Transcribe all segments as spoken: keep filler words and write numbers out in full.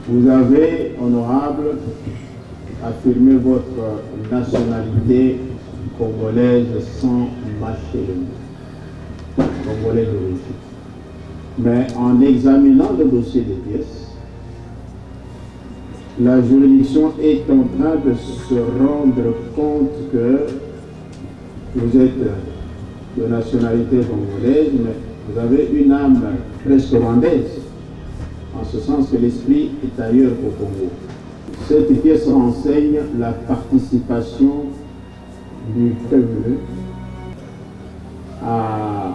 Vous avez, honorable, affirmé votre nationalité congolaise sans mâcher le mot, congolais d'origine. Mais en examinant le dossier des pièces, la juridiction est en train de se rendre compte que vous êtes de nationalité congolaise, mais vous avez une âme presque rwandaise, en ce sens que l'esprit est ailleurs qu'au Congo. Cette pièce renseigne la participation du peuple à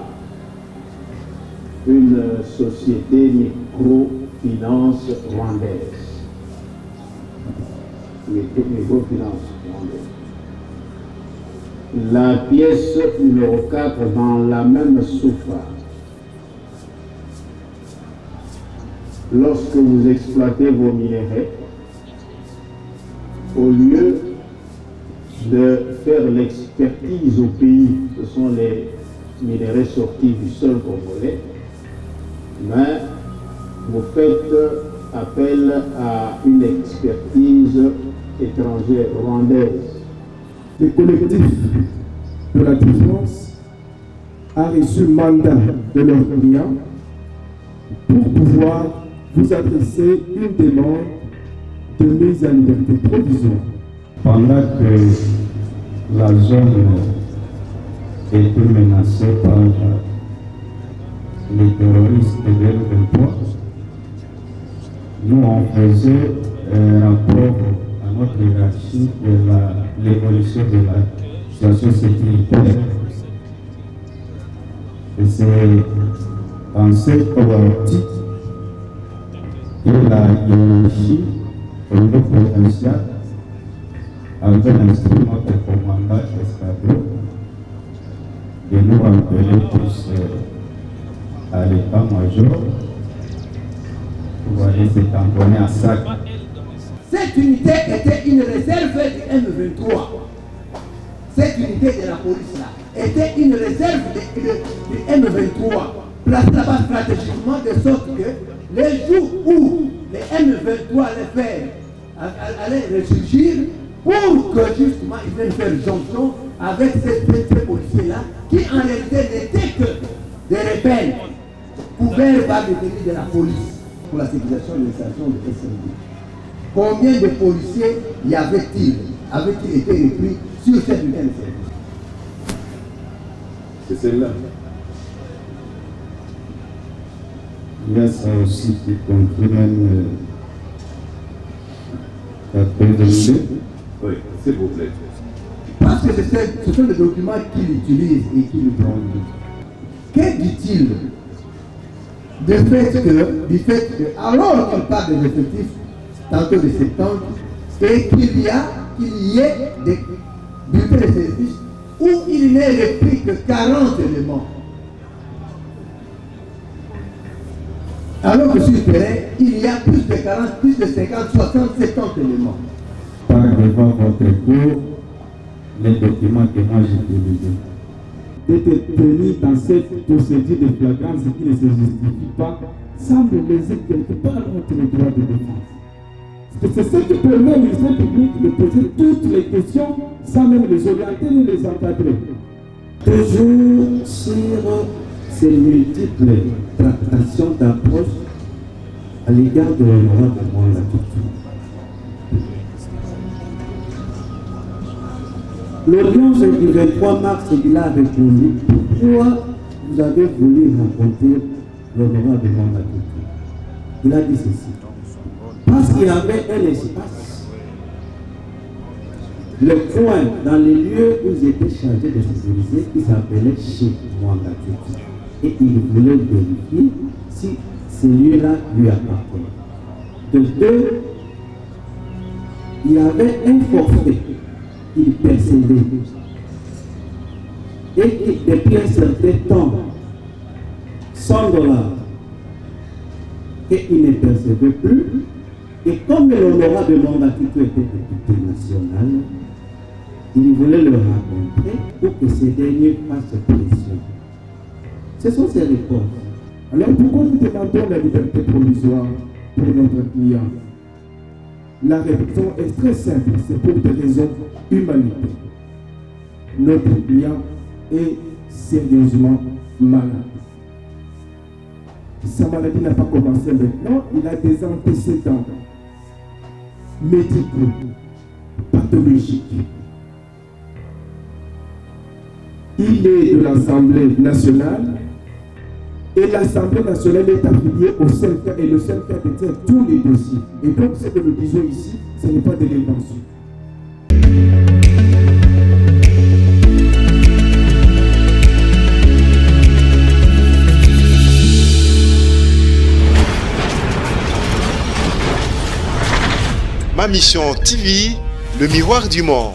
une société microfinance rwandaise. Microfinance rwandaise. La pièce numéro quatre dans la même souffrance. Lorsque vous exploitez vos minéraux, au lieu de faire l'expertise au pays, ce sont les minéraux sortis du sol congolais, mais vous faites appel à une expertise étrangère, rwandaise. Le collectif de la défense a reçu mandat de leur client pour pouvoir vous adresser une demande de mise en liberté provisoire. Pendant que la zone était menacée par les terroristes de l'M vingt-trois, nous on faisait un rapport à notre hiérarchie de l'évolution de la situation sécuritaire. Et c'est dans cette optique que la hiérarchie au niveau provincial avait l'instrument de commandant escadron de nous appeler tous à l'état-major pour aller se tamponner à sac. Cette unité était une réserve du M vingt-trois. Cette unité de la police là était une réserve de, de, du M vingt-trois. Place là-bas stratégiquement de sorte que les jours où les M vingt-trois allaient faire, allaient ressurgir pour que justement ils viennent faire jonction avec ces, ces policiers-là qui en réalité n'étaient que des rebelles couverts par les délits de la police pour la sécurisation de l'installation de S N D. Combien de policiers y avait-il avait-il été repris sur cette unité de service? C'est celle-là. Il y a ça aussi qui comprend même la pédagogie. Oui, s'il vous plaît. Parce que ce sont des documents qu'il utilise et qu'il brandit. Que dit-il du fait que, du fait que, alors qu'on parle des effectifs, tantôt de septembre, et qu'il y a, qu'il y ait des bulletins de service où il n'est repris que quarante éléments. Alors que sur le terrain, il y a plus de quarante, plus de cinquante, soixante, soixante éléments. Par devant votre cours, les documents que moi j'ai utilisés. D'être tenu dans cette procédure de flagrance qui ne se justifie pas, semble léser quelque part notre droit de défense. C'est ce qui permet au ministère public de poser toutes les questions sans même les orienter ni les encadrer. Toujours sur ces multiples tractations d'approche à l'égard de l'honorable Mwanga Tutu. L'audience du vingt-trois mars, il a répondu pourquoi vous avez voulu rencontrer l'honorable Mwanga Tutu. Il a dit ceci. Parce qu'il y avait un espace, le coin dans les lieux où ils étaient chargés de sécuriser, qui s'appelait chez Mwanga Tutu. Et il voulait vérifier si ces lieux-là lui appartenaient. De deux, il y avait un forfait qu'il percevait. Et qui, depuis un certain temps, cent dollars, et il ne percevait plus. Et comme l'honorable Mwanga Tutu était député national, il voulait le rencontrer pour que ces derniers fassent pression. Ce sont ces réponses. Alors pourquoi nous demandons la liberté provisoire pour notre client? La raison est très simple, c'est pour des raisons humanitaires. Notre client est sérieusement malade. Sa maladie n'a pas commencé maintenant, il a des antécédents médicaux, pathologiques. Il est de l'Assemblée nationale et l'Assemblée nationale est affiliée au seul cas et le seul cas détient tous les dossiers. Et donc ce que nous disons ici, ce n'est pas de l'invention. Ma mission T V, le miroir du monde.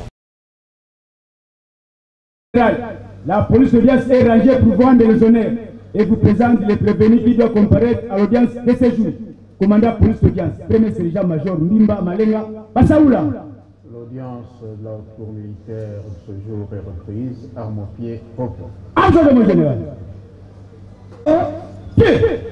La police d'audience est rangée pour vendre les honneurs et vous présente les prévenus qui doivent comparaître à l'audience de ce jour. Commandant police d'audience, premier sergent-major Mbimba Malenga Bassaoula. L'audience de la cour militaire de ce jour est reprise, arme au pied, propre. Action de mon général. Pied.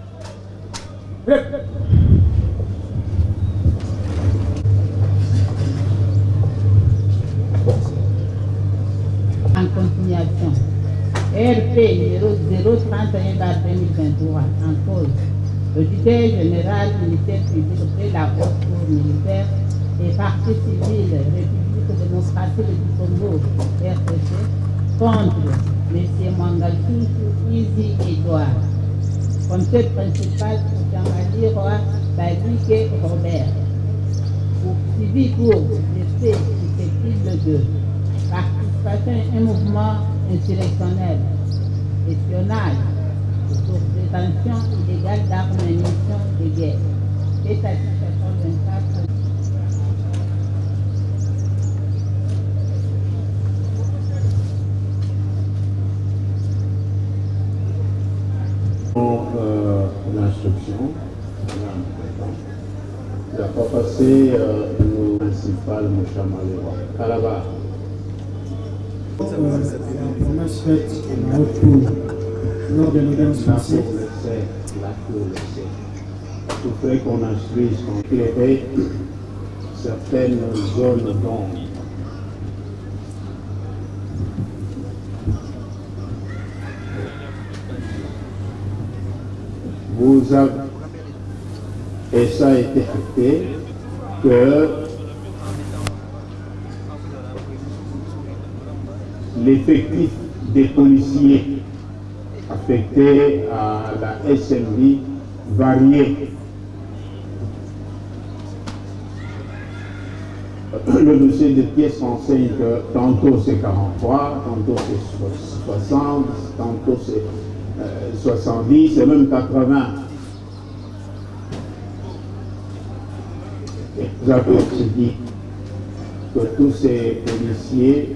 En continuation, R P numéro zéro trente et un barre deux mille vingt-trois, en cause, le tuteur général militaire public de la haute cour militaire et partie civile République démocratique du Congo, R T C, contre M. Mwangatou Izi Edouard. Commissaire principal pour Jean-Marie Roy Badike Robert. Poursuivi pour les faits susceptibles de participation à un mouvement insurrectionnel, espionnage, pour détention illégale d'armes et munitions de guerre. Et satisfaction vingt-quatre. Euh, L'instruction, il n'a pas passé euh, le principal Mouchamalewa. À la barre. La promesse faite à la haute cour lors de l'audience passée. La cour le sait. Il faudrait qu'on instruise, qu'on éclaire certaines zones d'ombre. Vous avez, et ça a été acté, que l'effectif des policiers affectés à la S M V variait. Le dossier de pièces enseigne que tantôt c'est quarante-trois, tantôt c'est soixante, tantôt c'est euh, soixante-dix et même quatre-vingts. Et vous avez aussi dit que tous ces policiers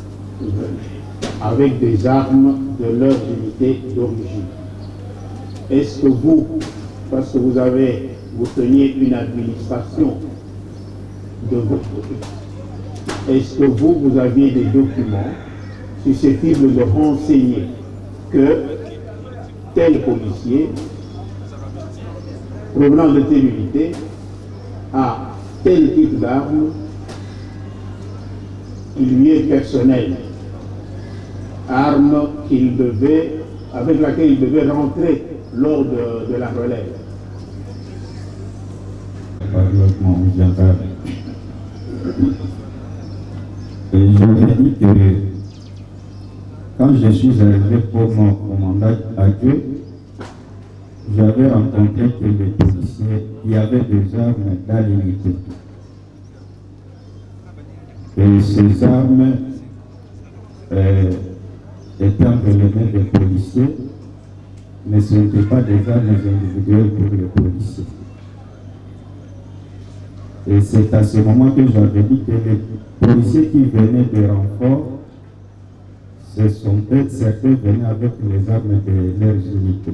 avec des armes de leur unité d'origine. Est-ce que vous, parce que vous avez, vous teniez une administration de votre côté, est-ce que vous, vous aviez des documents susceptibles de renseigner que tel policier provenant de telle unité a tel type d'arme qui lui est personnel, arme qu'il devait, avec laquelle il devait rentrer lors de, de la relève. Et je me dis que quand je suis arrivé pour mon commandant à Dieu, j'avais rencontré que les policiers qui avaient des armes dans l'unité. Et ces armes euh, étaient entre les mains des policiers, mais ce n'étaient pas des armes individuelles pour les policiers. Et c'est à ce moment que j'avais dit que les policiers qui venaient de renfort, ce sont peut-être certains venaient avec les armes de leurs unités.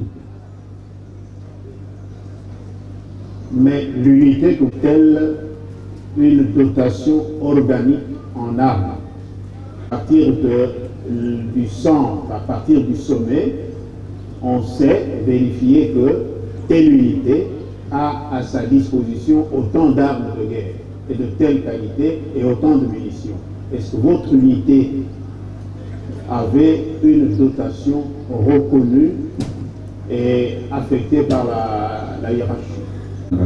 Mais l'unité comme telle, une dotation organique en armes. À partir de, du centre, à partir du sommet, on sait vérifier que telle unité a à sa disposition autant d'armes de guerre et de telle qualité et autant de munitions? Est-ce que votre unité avait une dotation reconnue et affectée par la, la hiérarchie? Ouais.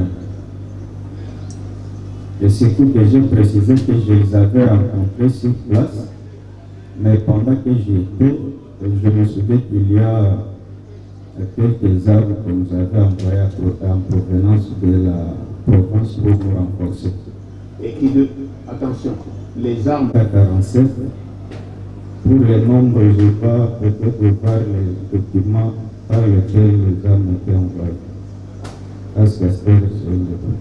Et surtout que j'ai précisé que je les avais rencontrés sur place, mais pendant que j'y étais, je me souviens qu'il y a quelques armes que nous avons envoyées en provenance de la province pour nous renforcer. Et qui de... Attention, les armes... quarante-sept, pour le nombre, je n'ai pas peut-être voir les documents par lesquels les armes étaient envoyées. Parce que c'est le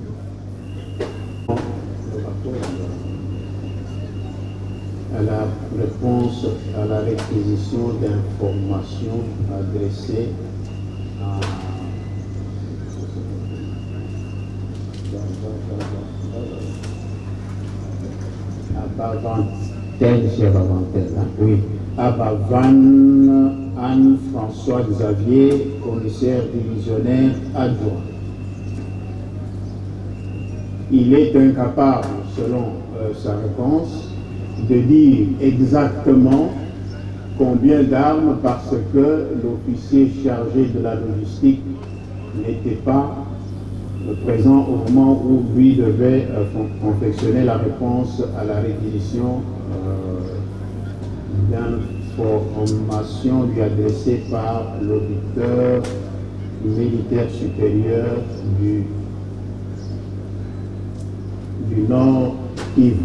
à la réponse à la réquisition d'informations adressées à, à Bavantel, c'est Bavantel, hein? Oui, à Bavan Anne-François Xavier, commissaire divisionnaire adjoint. Il est incapable, selon euh, sa réponse, de dire exactement combien d'armes parce que l'officier chargé de la logistique n'était pas présent au moment où lui devait euh, confectionner la réponse à la réquisition euh, d'informations lui adressée par l'auditeur militaire supérieur du, du Nord Kivu.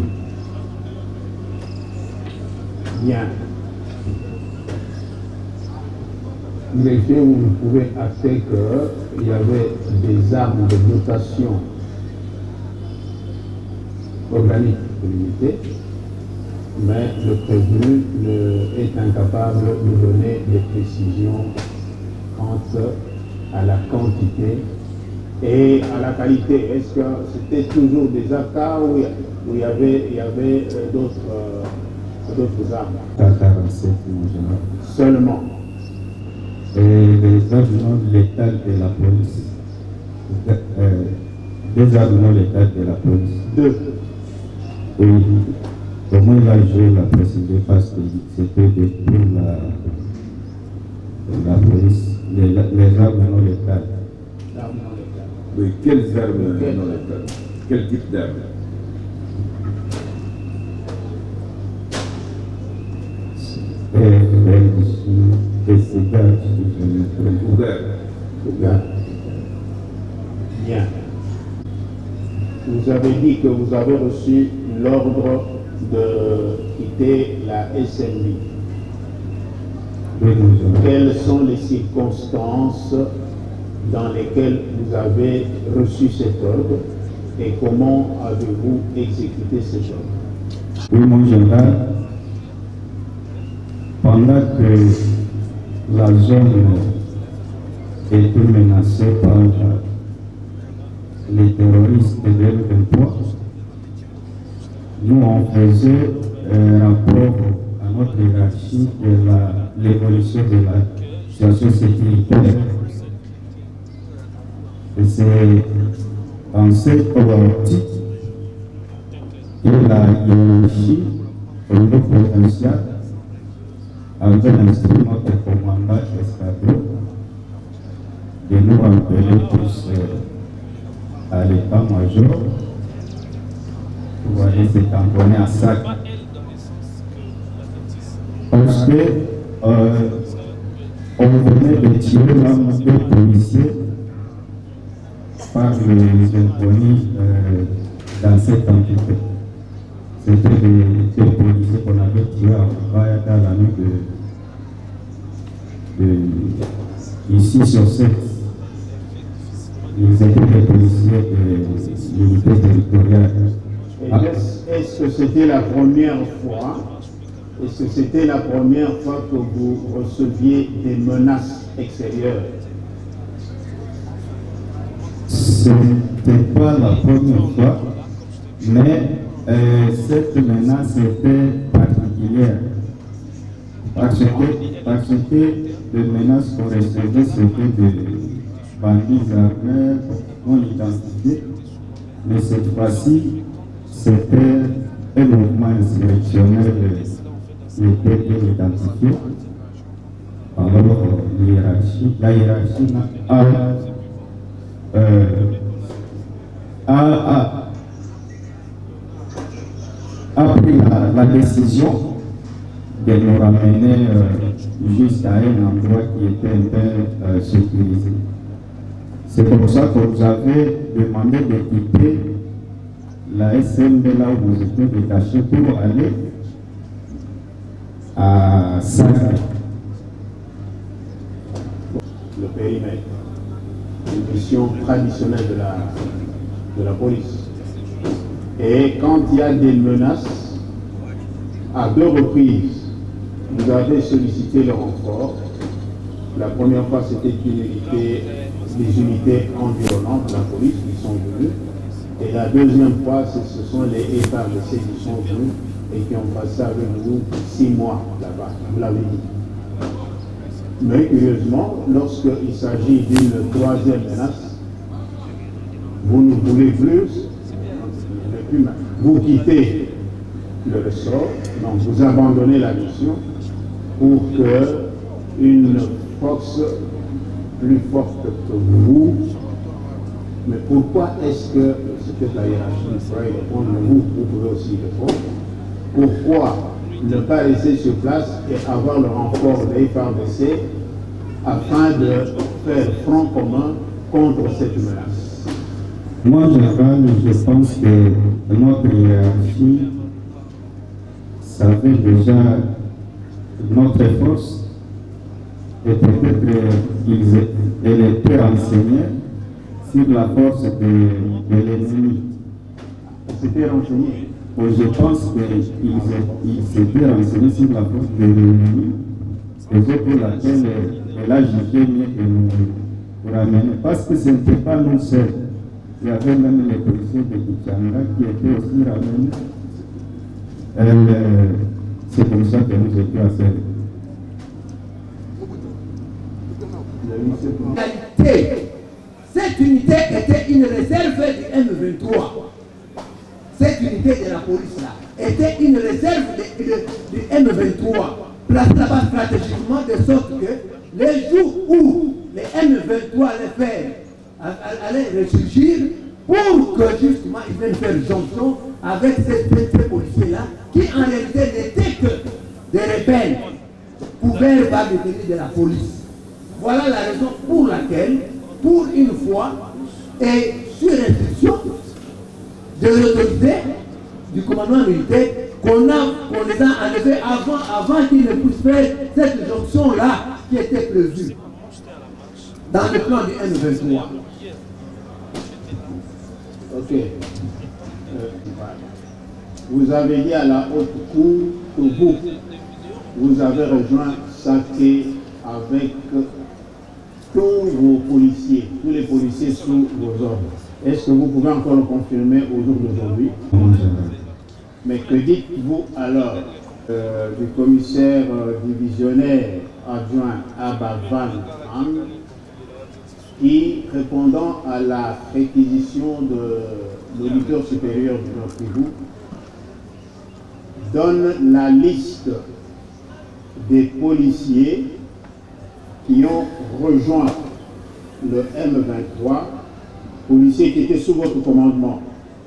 Bien. Greffier, vous pouvez acter qu'il y avait des armes de dotation organique de l'unité, mais le prévenu est incapable de donner des précisions quant à la quantité et à la qualité. Est-ce que c'était toujours des A K ou il y avait, il y avait d'autres euh, d'autres armes? quarante-sept en général. Seulement. Et les armes non létales de la police. Euh, des armes non létales de la police. Deux. Oui. Au moins là, je la précisé parce que c'était pour la, la police. Les, les armes non létales. Armes non létales. Oui, quelles armes non létales? Quel type d'armes? Des cigares, si je me trompe. Bien. Vous avez dit que vous avez reçu l'ordre de quitter la S N B. Oui, quelles sont les circonstances dans lesquelles vous avez reçu cet ordre et comment avez-vous exécuté cet ordre? Oui, mon général, pendant que la zone était menacée par les terroristes de l'M vingt-trois, nous on faisait un rapport à notre hiérarchie de l'évolution de la situation sécuritaire. Et c'est dans cette optique que la hiérarchie au niveau provincial avait instruit notre commandant escadron de nous rappeler tous euh, à l'état-major pour aller se tamponner à sac. Parce que euh, on venait de tirer l'arme des policiers par les inconnus euh, dans cette entité. C'était des, des policiers qu'on avait tirés en bas dans la nuit de, de ici sur sept. Ils étaient des policiers de l'unité territoriale. Ah. Est-ce que c'était la première fois Est-ce que c'était la première fois que vous receviez des menaces extérieures? Ce n'était pas la première fois, mais euh, cette menace était particulière. Parce que, parce que les menaces qu'on recevait, c'était des bandits armés non identifiés, mais cette fois-ci, c'était un mouvement insurrectionnel qui était bien identifié. Alors, hiérarchie, la hiérarchie a, euh, a, a, a pris la, la décision de nous ramener euh, jusqu'à un endroit qui était un peu euh, sécurisé. C'est pour ça que vous avez demandé de quitter la S M B là où vous étiez détaché pour aller à Saga. Le périmètre, une mission traditionnelle de la, de la police. Et quand il y a des menaces, à deux reprises, vous avez sollicité le renfort. La première fois, c'était une unité, des unités environnantes de la police qui sont venues. Et la deuxième fois, ce sont les F A R D C qui sont venus et qui ont passé avec vous six mois là-bas, vous l'avez dit. Mais curieusement, lorsqu'il s'agit d'une troisième menace, vous ne voulez plus, vous, vous quittez le ressort, donc vous abandonnez la mission pour que une force plus forte que vous. Mais pourquoi est-ce que, c'est peut-être la hiérarchie pourrait répondre, vous, vous pouvez aussi répondre, pourquoi ne pas rester sur place et avoir le renfort des F A R D C afin de faire front commun contre cette menace? Moi, je, je pense que notre hiérarchie savait déjà notre force et peut-être qu'elle était renseignée sur la force de, de l'ennemi. C'était renseigné. Je pense qu'ils ils s'étaient renseignés sur la force de l'ennemi, raison pour laquelle elle a jugé mieux que nous ramener. Parce que ce n'était pas nous seuls. Il y avait même les policiers de Kichanga qui étaient aussi ramenés. Euh, C'est comme ça que nous étions à faire. Cette unité était une réserve du M vingt-trois. Cette unité de la police là était une réserve de, de, du M vingt-trois, placée là-bas stratégiquement de sorte que les jours où les M vingt-trois allaient faire, allaient ressurgir, pour que justement ils viennent faire jonction avec ces, ces, ces policiers-là, qui en réalité n'étaient que des rebelles couverts par les délit de la police. Voilà la raison pour laquelle, pour une fois, et sur instruction de l'autorité du commandement militaire, qu'on a, qu'on les a enlevés avant, avant qu'ils ne puissent faire cette jonction-là qui était prévue dans le plan du M vingt-trois. Ok. Euh, vous avez dit à la haute cour que vous, vous avez rejoint Saké avec tous vos policiers, tous les policiers sous vos ordres. Est-ce que vous pouvez encore le confirmer au jour d'aujourd'hui? Mais que dites-vous alors euh, du commissaire euh, divisionnaire adjoint Abavan Am, qui, répondant à la réquisition de l'auditeur supérieur du Nord-Kivu, donne la liste des policiers qui ont rejoint le M vingt-trois, policiers qui étaient sous votre commandement.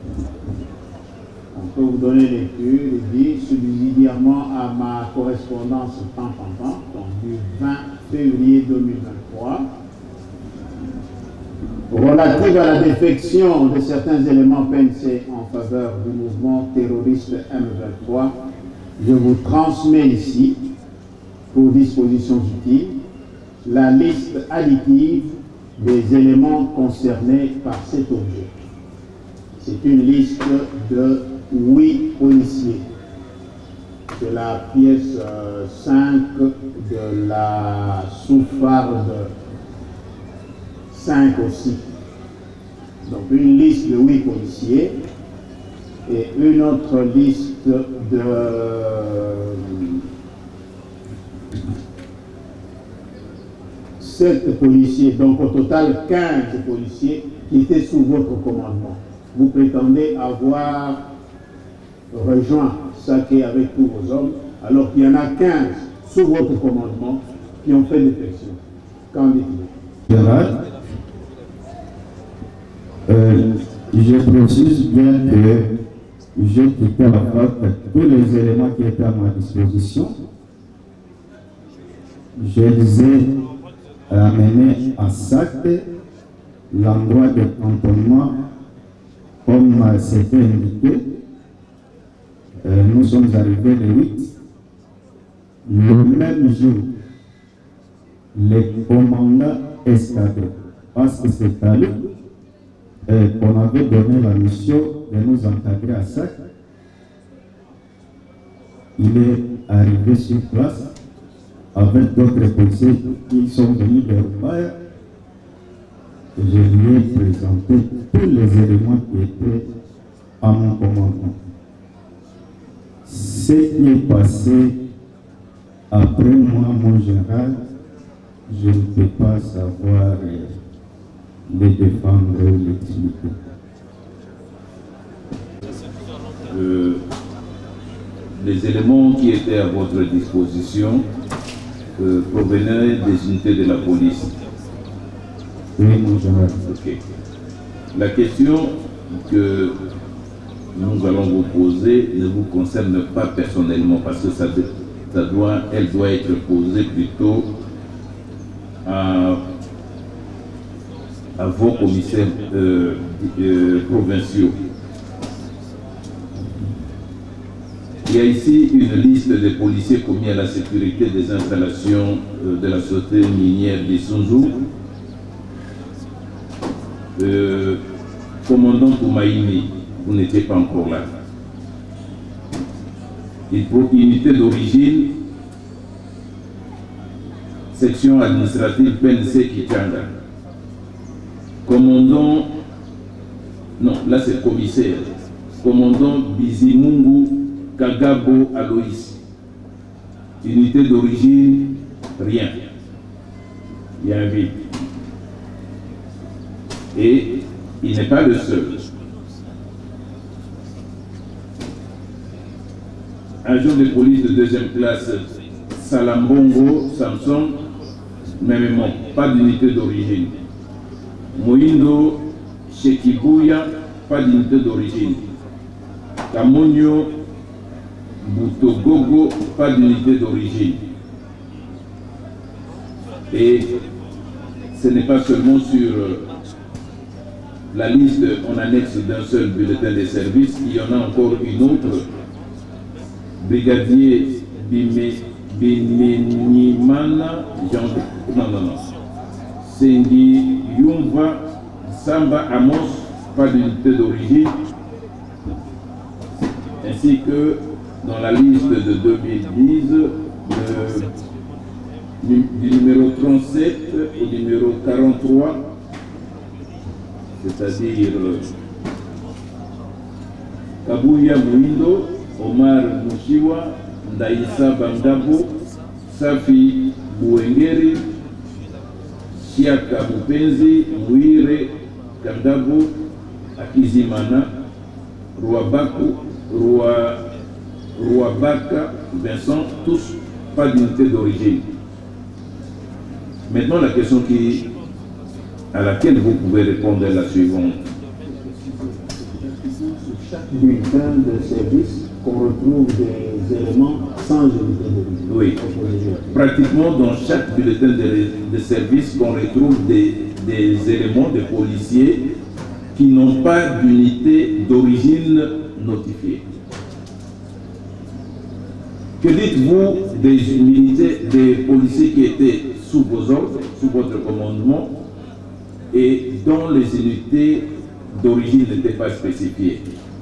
On peut vous donner lecture, il dit subsidiairement à ma correspondance tant tant tant, donc du vingt février deux mille vingt-trois, relative à la défection de certains éléments P N C en faveur du mouvement terroriste M vingt-trois, je vous transmets ici, pour dispositions utiles, la liste additive des éléments concernés par cet objet. C'est une liste de huit policiers. C'est la pièce euh, cinq de la sous-farde cinq aussi. Donc une liste de huit policiers et une autre liste de sept policiers, donc au total quinze policiers qui étaient sous votre commandement. Vous prétendez avoir rejoint Saké avec tous vos hommes, alors qu'il y en a quinze sous votre commandement qui ont fait détection. Qu'en dites-vous? Euh, je précise bien que j'ai quitté la fac tous les éléments qui étaient à ma disposition. Je les ai ramenés à Saké, l'endroit de cantonnement, comme c'était indiqué. Euh, nous sommes arrivés le huit. Le même jour, le commandant escadron, parce que c'est à lui euh, qu'on avait donné la mission de nous encadrer à Sac. Il est arrivé sur place avec d'autres policiers qui sont venus de Rubaya. Je lui ai présenté tous les éléments qui étaient à mon commandement. Ce qui est passé après moi, mon général, je ne peux pas savoir les défendre ou l'expliquer. Euh, les éléments qui étaient à votre disposition euh, provenaient des unités de la police. Oui, mon général. Ok. La question que nous allons vous poser ne vous concerne pas personnellement parce que ça, ça doit, elle doit être posée plutôt à, à vos commissaires euh, euh, provinciaux. Il y a ici une liste de policiers commis à la sécurité des installations euh, de la société minière d'Issunzu. Euh, commandant Toumaïni, vous n'étiez pas encore là. Il faut unité d'origine, section administrative P N C Kichanga. Commandant, non, là c'est commissaire. Commandant Bizimungu Kagabo Aloïs. Unité d'origine, rien. Il y a un vide. Et il n'est pas le seul. Agent de police de deuxième classe, Salambongo Samson, même nom, pas d'unité d'origine. Moindo Shekibuya, pas d'unité d'origine. Kamonio Butogogo, pas d'unité d'origine. Et ce n'est pas seulement sur la liste en annexe d'un seul bulletin de service, il y en a encore une autre. Brigadier Bimenimana Jean, non, non, non. Sengi Yumba Samba Amos, pas d'unité d'origine, ainsi que dans la liste de deux mille dix, le, du numéro trente-sept au numéro quarante-trois, c'est-à-dire Kabuya Mouindo, Omar Mushiwa, Ndaïsa Bandabo, Safi Bouengeri, Chiaka Mupenzi, Mouire Kandabo, Akizimana, Rouabaku, Rouabaka, Vincent, tous pas d'unité d'origine. Maintenant, la question qui, à laquelle vous pouvez répondre est la suivante. Chaque bulletin de service, qu'on retrouve des éléments sans unité d'origine. Oui. Pratiquement dans chaque bulletin de, de service, qu'on retrouve des, des éléments de policiers qui n'ont pas d'unité d'origine notifiée. Que dites-vous des unités, des policiers qui étaient sous vos ordres, sous votre commandement, et dont les unités d'origine n'étaient pas spécifiées?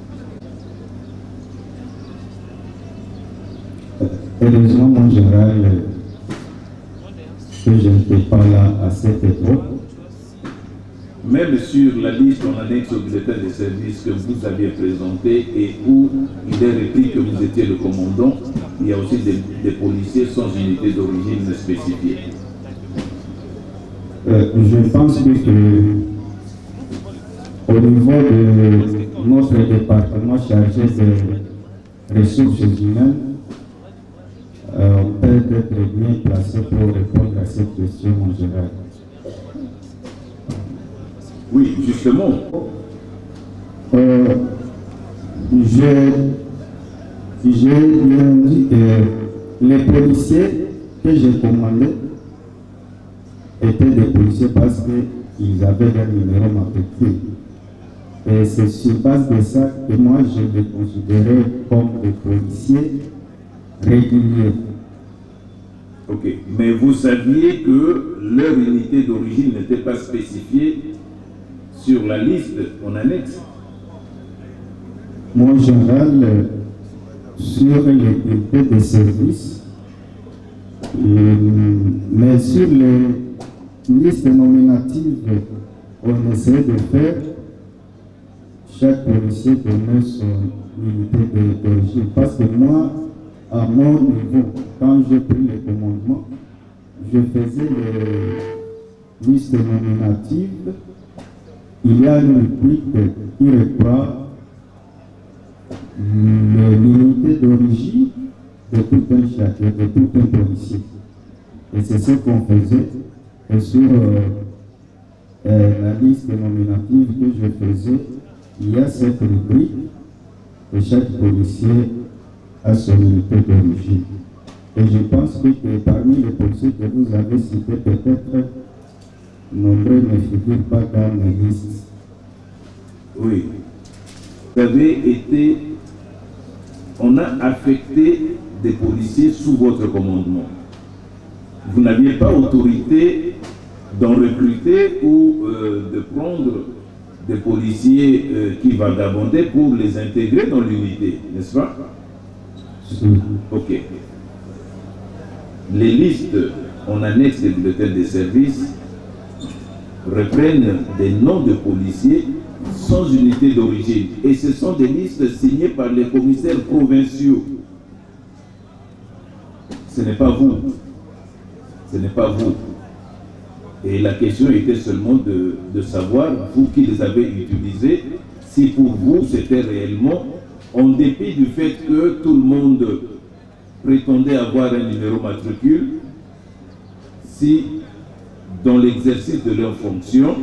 Heureusement, mon général, que je n'étais pas là à cette époque. Même sur la liste en annexe au bulletin de service que vous aviez présenté et où il est écrit que vous étiez le commandant, il y a aussi des, des policiers sans unité d'origine spécifiée. euh, je pense que, que au niveau de notre département chargé des ressources humaines, euh, on peut être bien placé pour répondre à cette question en général. Oui, justement. Euh, J'ai bien dit que les policiers que j'ai commandés étaient des policiers parce qu'ils avaient leur numéro matricule. Et c'est sur base de ça que moi je les considérais comme des policiers réguliers. Ok, mais vous saviez que leur unité d'origine n'était pas spécifiée sur la liste en annexe? Moi, en général, euh, sur les unités de service, euh, mais sur les listes nominatives, on essaie de faire chaque policier donner son unité d'origine. Parce que moi, à mon niveau, quand j'ai pris le commandement, je faisais les listes nominatives. Il y a une rubrique qui reprend l'unité d'origine de tout un chacun, de tout un policier. Et c'est ce qu'on faisait. Et sur euh, euh, la liste nominative que je faisais, il y a cette rubrique et chaque policier a son unité d'origine. Et je pense que, que parmi les policiers que vous avez cités, peut-être nombreux ne figurent pas dans les listes. Oui. Vous avez été... On a affecté des policiers sous votre commandement. Vous n'aviez pas autorité d'en recruter ou euh, de prendre des policiers euh, qui vagabondaient pour les intégrer dans l'unité, n'est-ce pas? Oui. Ok. Les listes en annexe des bulletins de service reprennent des noms de policiers sans unité d'origine. Et ce sont des listes signées par les commissaires provinciaux. Ce n'est pas vous. Ce n'est pas vous. Et la question était seulement de, de savoir, vous qui les avez utilisés, si pour vous c'était réellement, en dépit du fait que tout le monde prétendait avoir un numéro matricule, si dans l'exercice de leur fonction,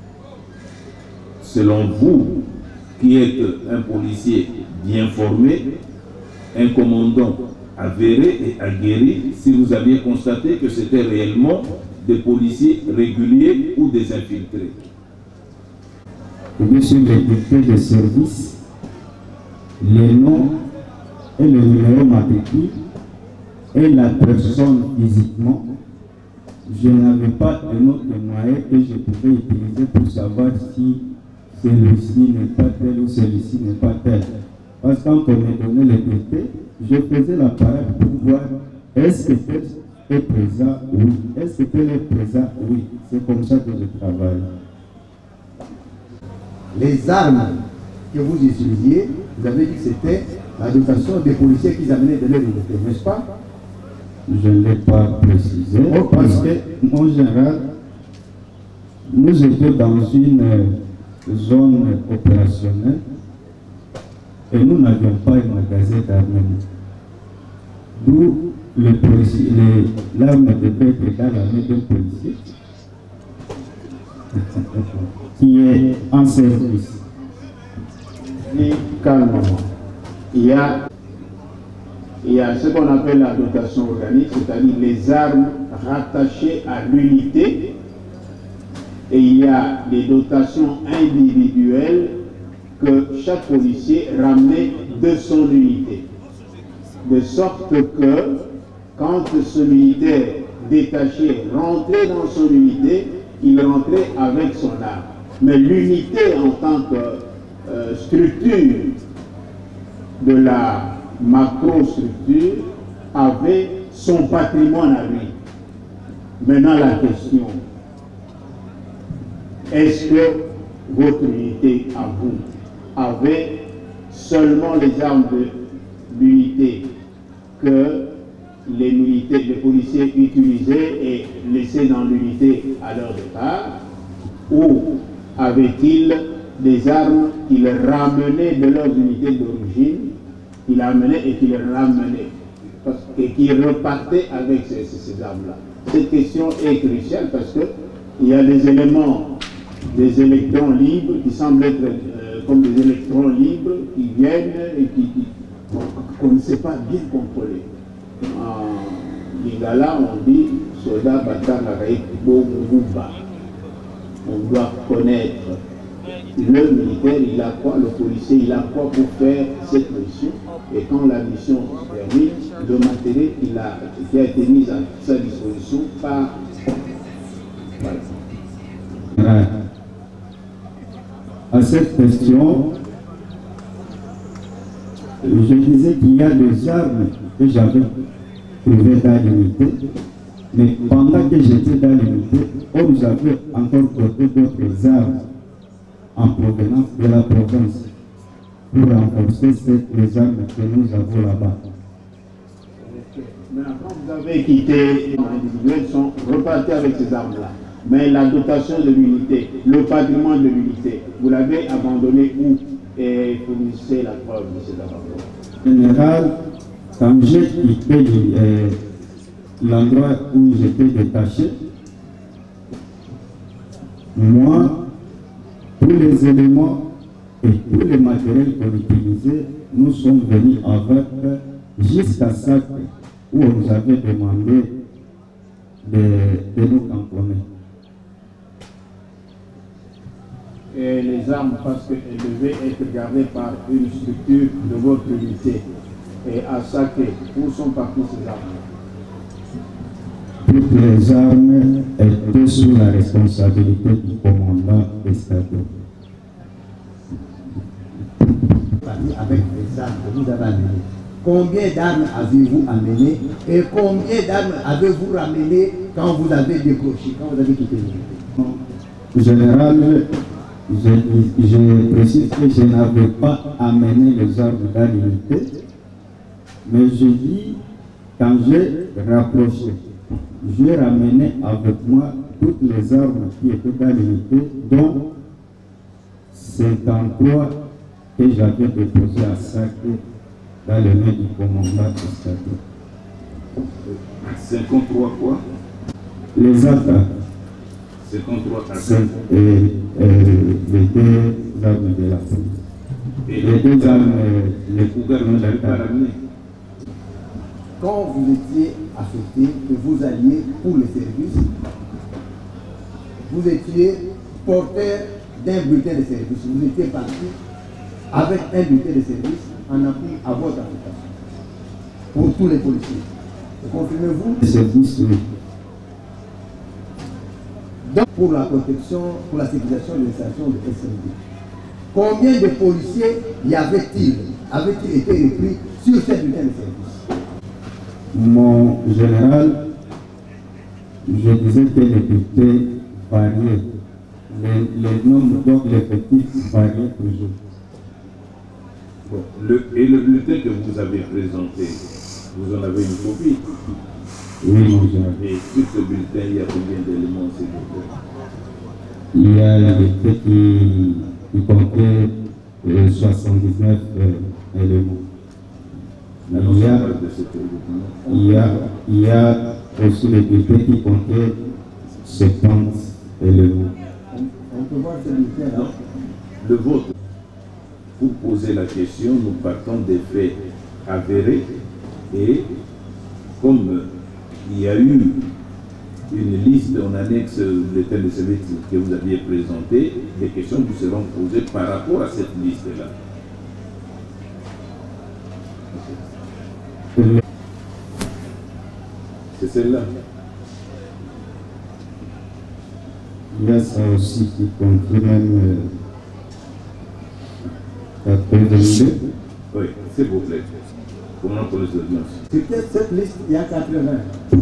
selon vous, qui êtes un policier bien formé, un commandant avéré et aguerri, si vous aviez constaté que c'était réellement des policiers réguliers ou des infiltrés. Et sur les bulletins de service, les noms et le numéro matricule et la personne physiquement, je n'avais pas un autre moyen que je pouvais utiliser pour savoir si celui-ci n'est pas tel ou celui-ci n'est pas tel. Parce que quand on me donnait les bulletins, je faisais la parade pour voir est-ce que tel est présent? Oui. Est-ce que tel est présent? Oui. C'est comme ça que je travaille. Les armes que vous utilisiez, vous avez dit que c'était la dotation des policiers qu'ils amenaient de leur unité, n'est-ce pas? Je ne l'ai pas précisé, oh, parce que, en général, nous étions dans une zone opérationnelle et nous n'avions pas un magasin d'armement. D'où l'arme devait être dans la main d'un policier qui est en service. Calmement. Il y a, il y a ce qu'on appelle la dotation organique, c'est-à-dire les armes rattachées à l'unité, et il y a des dotations individuelles que chaque policier ramenait de son unité. De sorte que quand ce militaire détaché rentrait dans son unité, il rentrait avec son arme. Mais l'unité en tant que euh, structure de la macrostructure avait son patrimoine à lui. Maintenant la question, est-ce que votre unité à vous avait seulement les armes de l'unité que les militaires, les policiers utilisés et laissés dans l'unité à leur départ, ou avaient-ils des armes qu'ils ramenaient de leurs unités d'origine, qu'ils amenaient et qu'ils ramenaient, et qu'ils repartaient avec ces, ces, ces armes-là? Cette question est cruciale parce qu'il y a des éléments, des électrons libres qui semblent être euh, comme des électrons libres qui viennent et qui, qui, qu'on ne sait pas bien contrôler. En Lingala, on dit soldat Batangaraïk Bogouba. On doit connaître le militaire, il a quoi, le policier, il a quoi pour faire cette mission. Et quand la mission se termine, le matériel qu'il a, qui a été mis à sa disposition par. Voilà. À cette question, je disais qu'il y a des armes que j'avais trouvées dans l'unité, mais pendant que j'étais dans l'unité, on nous avait encore porté d'autres armes en provenance de la province pour renforcer cette, les armes que nous avons là-bas. Maintenant, quand vous avez quitté les individuels, sont repartis avec ces armes-là. Mais la dotation de l'unité, le patrimoine de l'unité, vous l'avez abandonné où? Et fournissez la preuve de cet abandon. En général, quand j'ai quitté euh, l'endroit où j'étais détaché, moi, tous les éléments et tous les matériels qu'on utilisait, nous sommes venus avec jusqu'à ça où on nous avait demandé de, de nous tamponner. Et les armes, parce qu'elles devaient être gardées par une structure de votre unité. Et à Saké, où sont parties ces armes? Toutes les armes étaient sous la responsabilité du commandant Estado. Avec les armes que vous avez amenées, combien d'armes avez-vous amenées et combien d'armes avez-vous ramenées quand vous avez décroché, quand vous avez quitté l'unité? En général, je, je précise que je n'avais pas amené les armes dans l'unité, mais je dis, quand j'ai rapproché, j'ai ramené avec moi toutes les armes qui étaient dans l'unité, dont cinquante-trois que j'avais déposées à Saké dans les mains du commandant Estado. cinquante-trois quoi? Les attaques. cinquante-trois attaques. Et, et les deux armes de la police. Et les deux armes, les Cougar ne l'avaient pas ramené. Quand vous étiez affecté, que vous alliez pour le service, vous étiez porteur d'un bulletin de service. Vous étiez parti avec un bulletin de service en appui à votre affectation. Pour tous les policiers. Confirmez-vous? Le service, oui. Donc, pour la protection, pour la sécurisation de l'installation de S N D, combien de policiers y avait-il? Avait-il été repris sur cette bulletin de service? Mon général, je disais que les bulletins variaient. Les, les nombres, donc l'effectif variait toujours. Bon, le, et le bulletin que vous avez présenté, vous en avez une copie? Oui, mon général. Et sur ce bulletin, il y a combien d'éléments, s'il vous plaît? Il y a le bulletin qui, qui comptait euh, soixante-dix-neuf euh, éléments. Il y, a, il, y a, il y a aussi le bulletin qui comptait soixante éléments. On peut voir ce bulletin là. Le vôtre, pour poser la question, nous partons des faits avérés et comme il y a eu une liste en annexe du bulletin de service que vous aviez présenté, des questions vous seront posées par rapport à cette liste-là. C'est celle-là. Il y a ça aussi qui contient même euh, oui, s'il vous plaît. Comment pour les audiences? C'était cette liste il y a quatre-vingts.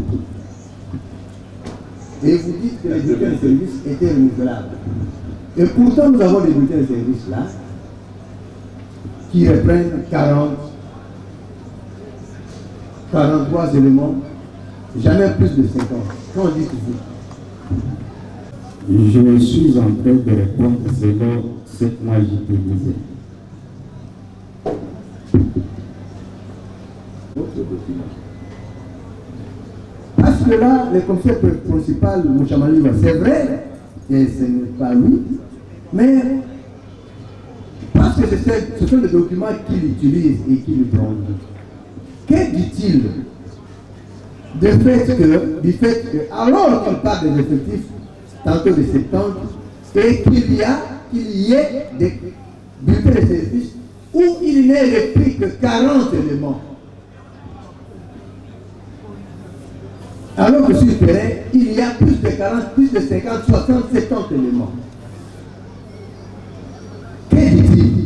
Et vous dites que les bulletins de service étaient renouvelables. Et pourtant, nous avons des bulletins de service là qui reprennent quarante, quarante-trois éléments, jamais plus de cinquante. Qu'en dites-vous? Je suis en train de répondre selon ce que moi j'utilisais. Parce que là, le commissaire principal, Mouchamali, c'est vrai, et ce n'est pas lui, mais parce que ce sont des documents qu'il utilise et qu'il prend. Que dit-il du fait que, du fait que, alors qu'il parle des effectifs, tantôt de septembre, et qu'il y a, qu'il y ait des bulletins de service où il n'est repris que quarante éléments. Alors que sur le terrain, il y a plus de quarante, plus de cinquante, soixante, soixante éléments. Que dit-il?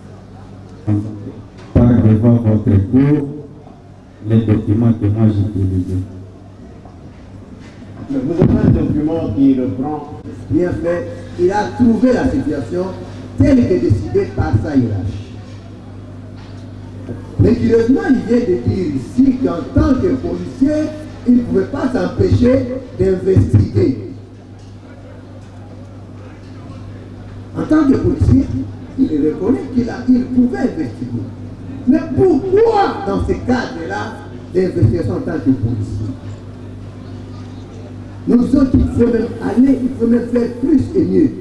Par devant votre cours, les documents que moi j'utilisais. Vous avez un document qui reprend. Bien fait, il a trouvé la situation telle que décidée par sa hiérarchie. Mais curieusement, il vient de dire ici qu'en tant que policier, il ne pouvait pas s'empêcher d'investiguer. En tant que policier, il reconnaît qu'il il pouvait investiguer. Mais pourquoi, dans ce cadre-là, d'investigation en tant que policier? Nous disons qu'il faut même aller, il faut même faire plus et mieux.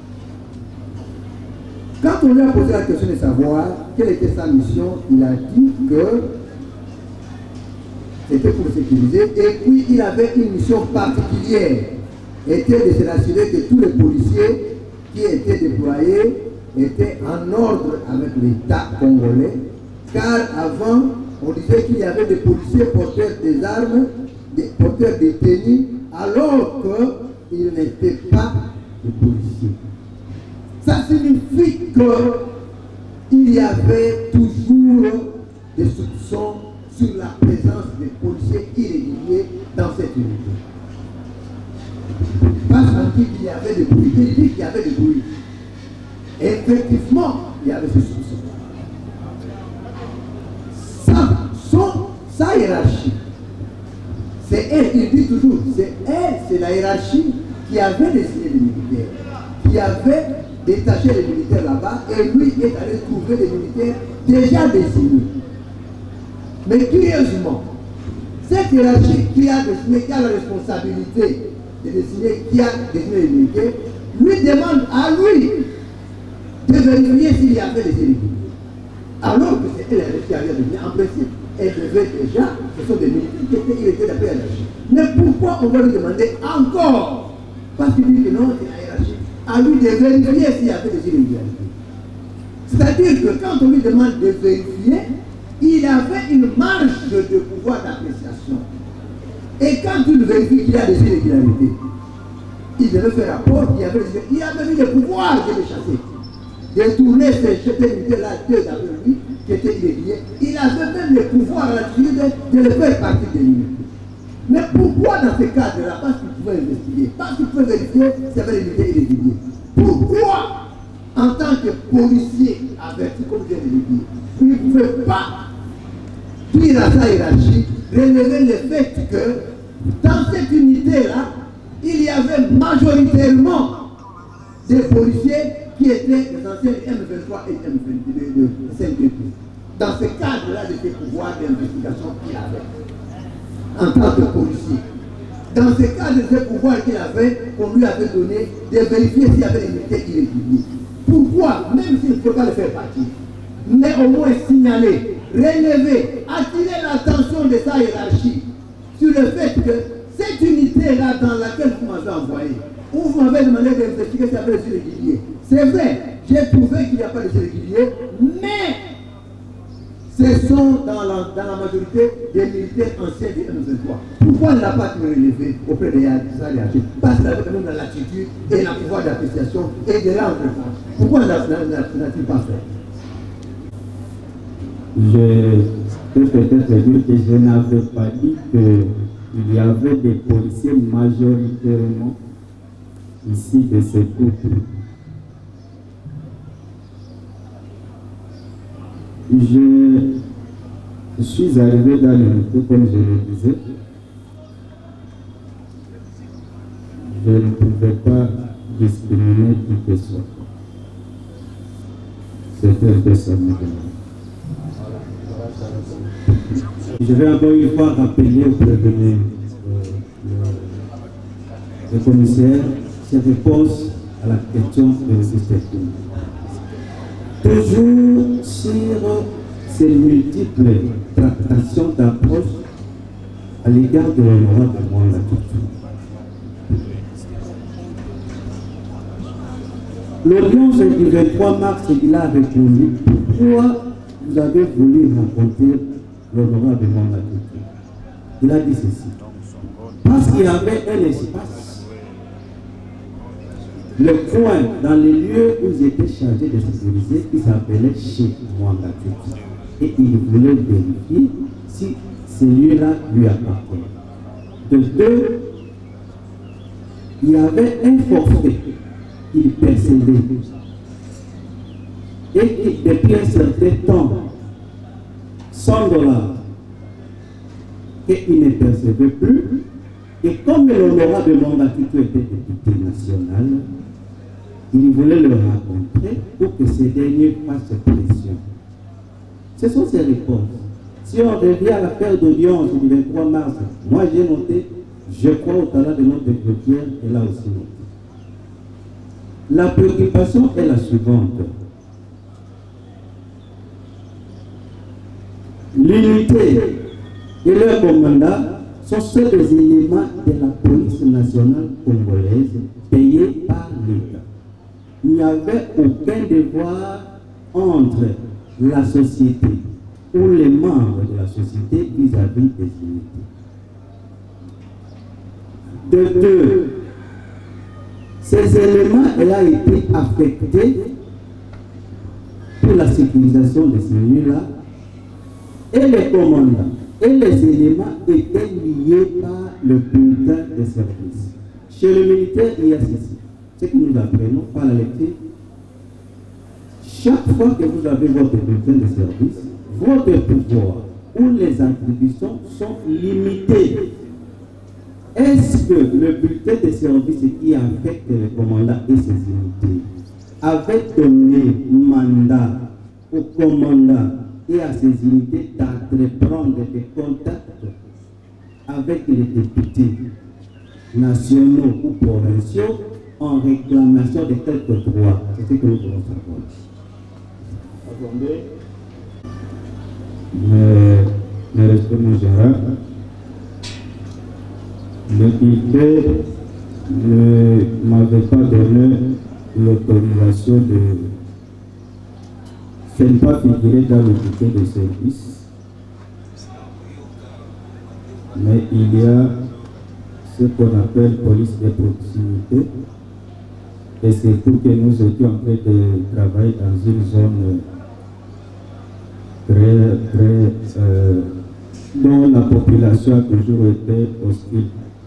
Quand on lui a posé la question de savoir quelle était sa mission, il a dit que c'était pour sécuriser, et puis il avait une mission particulière, était de s'assurer que tous les policiers qui étaient déployés étaient en ordre avec l'État congolais, car avant, on disait qu'il y avait des policiers porteurs des armes, des porteurs des tenues, alors qu'ils n'étaient pas des policiers. Ça signifie qu'il y avait toujours des soupçons sur la présence des policiers irréguliers dans cette unité. Parce qu'il y avait des bruits, il dit qu'il y avait des bruits. Effectivement, il y avait ce soupçon. Sa, son, sa hiérarchie, c'est elle, il dit toujours, c'est elle, c'est la hiérarchie qui avait désigné les militaires, qui avait détaché les militaires là-bas, et lui est allé trouver les militaires déjà désignés. Mais curieusement, cette hiérarchie qui a désigné, qui a la responsabilité de désigner, qui a désigné les militaires, lui demande à lui de vérifier s'il y avait des irrégularités. Alors que c'est elle qui avait désigné, en principe, elle devait déjà, ce sont des militaires qui étaient, il était d'après la hiérarchie. Mais pourquoi on va lui demander encore? Parce qu'il dit que non, c'est la hiérarchie, à lui de vérifier s'il y avait des irrégularités. C'est-à-dire que quand on lui demande de vérifier, il avait une marge de pouvoir d'appréciation. Et quand il vérifie qu'il y a des irrégularités, il devait faire rapport qu'il y avait, il y avait eu le pouvoir de les chasser. De tourner ces unités-là, deux d'après lui, qui étaient irréguliers. Il avait même le pouvoir là-dessus de, de le faire partie des unités. Mais pourquoi dans ce cadre-là? Parce qu'il pouvait investiguer, parce qu'il pouvait vérifier s'il y avait des unités irrégulières. Pourquoi, en tant que policier averti, comme je viens de le dire, il ne pouvait pas dire à sa hiérarchie, relever le fait que dans cette unité-là, il y avait majoritairement des policiers qui étaient les anciens M vingt-trois et M vingt-deux de cinq P P. Dans ce cadre-là de ces pouvoirs d'investigation qu'il avait, en tant que policier. Dans ce cadre de ces pouvoirs qu'il avait, on lui avait donné de vérifier s'il y avait des unités irrégulières. Pourquoi? Même s'il ne peut pas le faire partir, mais au moins signaler, relever, attirer l'attention de sa hiérarchie sur le fait que cette unité-là dans laquelle vous m'avez envoyé, où vous m'avez demandé d'investiguer s'il y avait des irréguliers, c'est vrai, j'ai trouvé qu'il n'y a pas de irréguliers, mais ce sont dans la, dans la majorité des militaires anciens du M vingt-trois. Pourquoi ne l'a pas relevé auprès de sa hiérarchie? Parce qu'il avait quand même la latitude et le pouvoir d'appréciation et de l'entreprendre. Pourquoi ne l'a-t-il pas fait? Je peux peut-être dire que je n'avais pas dit qu'il y avait des policiers majoritairement ici de ce couple. Je, Je suis arrivé dans le métier, comme je le disais. Je ne pouvais pas discriminer qui que ce soit. C'était un peu ça. Je vais encore une fois rappeler au prévenu le commissaire qui repose à la question de l'existence. Toujours sur ces multiples tractations d'approche à l'égard de l'honorable Mwanga Tutu. L'audience du vingt-trois mars, il a répondu pourquoi vous avez voulu rencontrer l'honorable Mwanga Tutu. Il a dit ceci. Parce qu'il y avait un espace, le coin dans les lieux où ils étaient chargés de sécuriser, qui s'appelait chez Mwanga Tutu. Et il voulait vérifier si ces lieux-là lui appartenaient. De deux, il y avait un forfait qu'il percevait et qui, depuis un certain temps, cent dollars, qu'il ne percevait plus. Et comme l'honorable Mwanga Tutu était député national, il voulait le rencontrer pour que ces derniers fassent pression. Ce sont ces réponses. Si on revient à l'affaire d'audience du vingt-trois mars, moi j'ai noté, je crois au talent de notre Pierre, et là aussi noté. La préoccupation est la suivante. L'unité et leur commandant sont seuls les éléments de la police nationale congolaise payés par l'État. Il n'y avait aucun devoir entre la société ou les membres de la société vis-à-vis des unités. De deux, ces éléments ayant été affectés pour la sécurisation de ces lieux-là, et les commandants et les éléments étaient liés par le bulletin de service. Chez le militaire, il y a ceci. Ce que nous apprenons par la lecture. Chaque fois que vous avez votre bulletin de service, votre pouvoir ou les attributions sont limitées. Est-ce que le bulletin de service qui affecte le commandant et ses unités avait donné mandat au commandant et à ses unités d'entreprendre des contacts avec les députés nationaux ou provinciaux en réclamation de quelques droits? C'est ce que nous voulons savoir. Attendez. Mais, mais respect mon général, le député ne m'avait pas donné l'autorisation de ce n'est pas figuré dans le bulletin de service, mais il y a ce qu'on appelle police de proximité, et c'est pour que nous étions en train de travailler dans une zone très, très, euh, dont la population a toujours été hostile.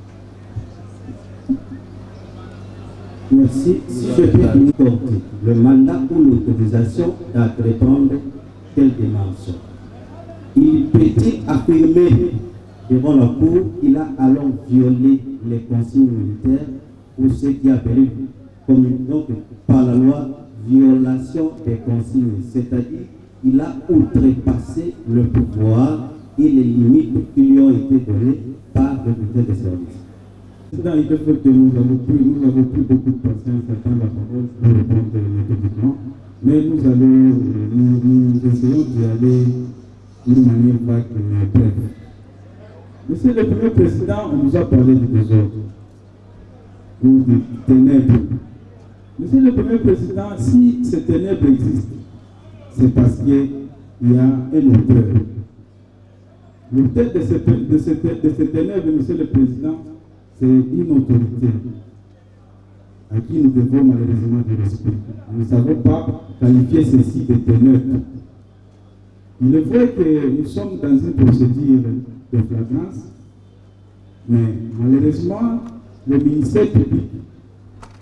Merci. Si je peux vous compter le mandat ou l'autorisation d'entreprendre telle démarche, il peut-il affirmer devant la cour qu'il a alors violé les consignes militaires ou ce qui est appelé comme donc, par la loi violation des consignes, c'est-à-dire qu'il a outrepassé le pouvoir et les limites qui lui ont été données par le bulletin de service. Président, il faut que nous avons pris, nous avons pris beaucoup de patience à prendre la parole pour répondre méthodiquement, mais nous allons, nous, nous essayons d'y aller d'une manière vague mais brève. Monsieur le Premier Président, on nous a parlé du désordre ou des ténèbres. Monsieur le Premier Président, si ces ténèbres existent, c'est parce qu'il y a un auteur. L'auteur de ces, de, ces, de ces ténèbres, Monsieur le Président, c'est une autorité à qui nous devons malheureusement du respect. Nous ne savons pas qualifier ceci de ténèbres. Il est vrai que nous sommes dans une procédure de flagrance, mais malheureusement, le ministère public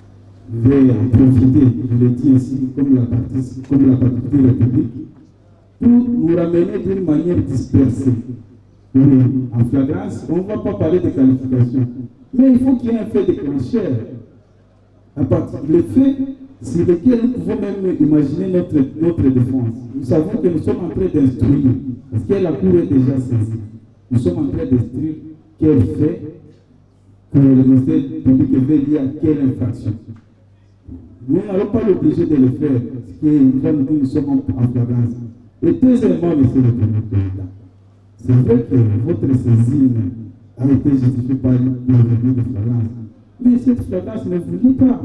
veut en profiter, je le dis ainsi, comme la partie, comme la partie république, pour nous ramener d'une manière dispersée. Oui, en flagrance, on ne va pas parler de qualification. Mais il faut qu'il y ait un fait déclencheur. À partir du fait sur lequel nous pouvons même imaginer notre, notre défense. Nous savons que nous sommes en train d'instruire, parce que la Cour est déjà saisie. Nous sommes en train d'instruire quel fait que le ministère public veut dire à quelle infraction. Nous n'allons pas l'obliger de le faire, parce que nous sommes en flagrance. Et deuxièmement, monsieur le Premier Président, c'est vrai que votre saisine a été justifiée par le revenu de flagrance. Mais cette flagrance ne voulait pas.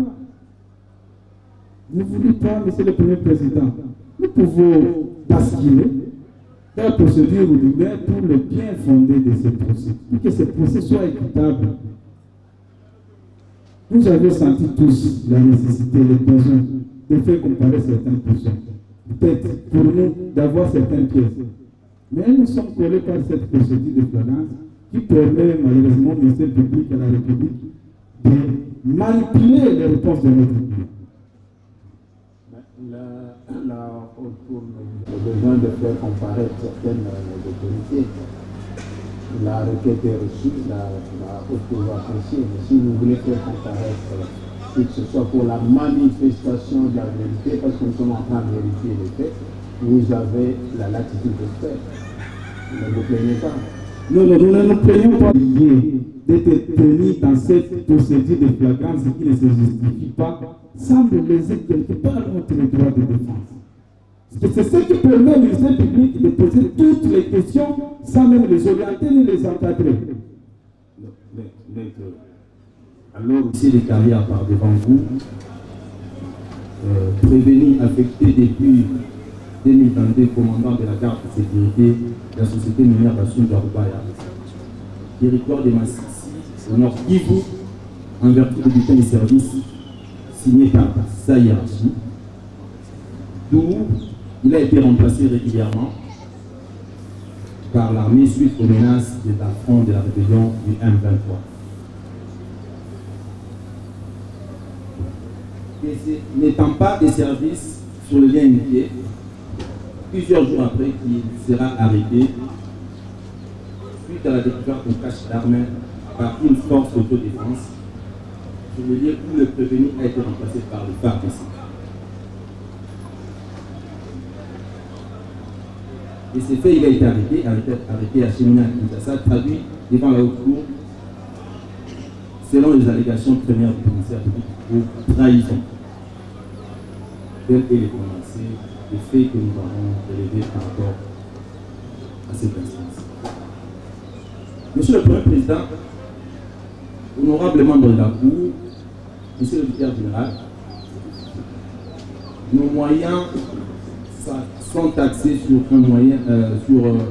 Ne voulait pas, monsieur le Premier Président. Nous pouvons basculer dans la procédure ordinaire pour le bien fondé de ce procès, pour que ce procès soit équitable. Vous avez senti tous la nécessité, le besoin de faire comparer certaines personnes. Peut-être pour nous d'avoir certaines pièces. Mais nous sommes collés par cette procédure de flagrance qui permet malheureusement au ministère public à la République de manipuler les réponses de notre pays. La, la haute cour a besoin de faire comparaître certaines autorités. La requête est reçue, la, la haute cour va apprécier. Mais si vous voulez faire comparaître, que ce soit pour la manifestation de la vérité, parce que nous sommes en train de vérifier les faits, vous avez la latitude de faire. Ne vous plaignez pas. Non, non, nous ne nous plaignons pas d'être tenus dans cette procédure de flagrance qui ne se justifie pas, semble léser quelque part notre droit de défense. C'est ce qui permet au ministère public de poser toutes les questions sans même les orienter ni les encadrer. Alors, ici, les carrières par devant vous, euh, prévenu, affecté depuis deux mille vingt-deux, commandant de la garde de sécurité de la société minière Bassum Jarubaya, territoire de Massissi, au nord Kivu, en vertu du bulletin de service signé par sa hiérarchie, d'où il a été remplacé régulièrement par l'armée suite aux menaces de l'affront de la rébellion du M vingt-trois. N'étant pas des services sur le lien indiqué, plusieurs jours après qu'il sera arrêté suite à la découverte d'un cache d'armes par une force d'autodéfense sur le lieu où le prévenu a été remplacé par le F A R D C. Et ces faits, il a été arrêté, arrêté, arrêté à Chemina Kinshasa, traduit devant la haute cour selon les allégations premières du commissaire public pour trahison. Tel est le commencé des faits que nous avons relevés par rapport à cette instance. Monsieur le Premier Président, honorable membre de la Cour, Monsieur le Vicaire général, nos moyens sont axés sur un moyen, euh, sur, euh,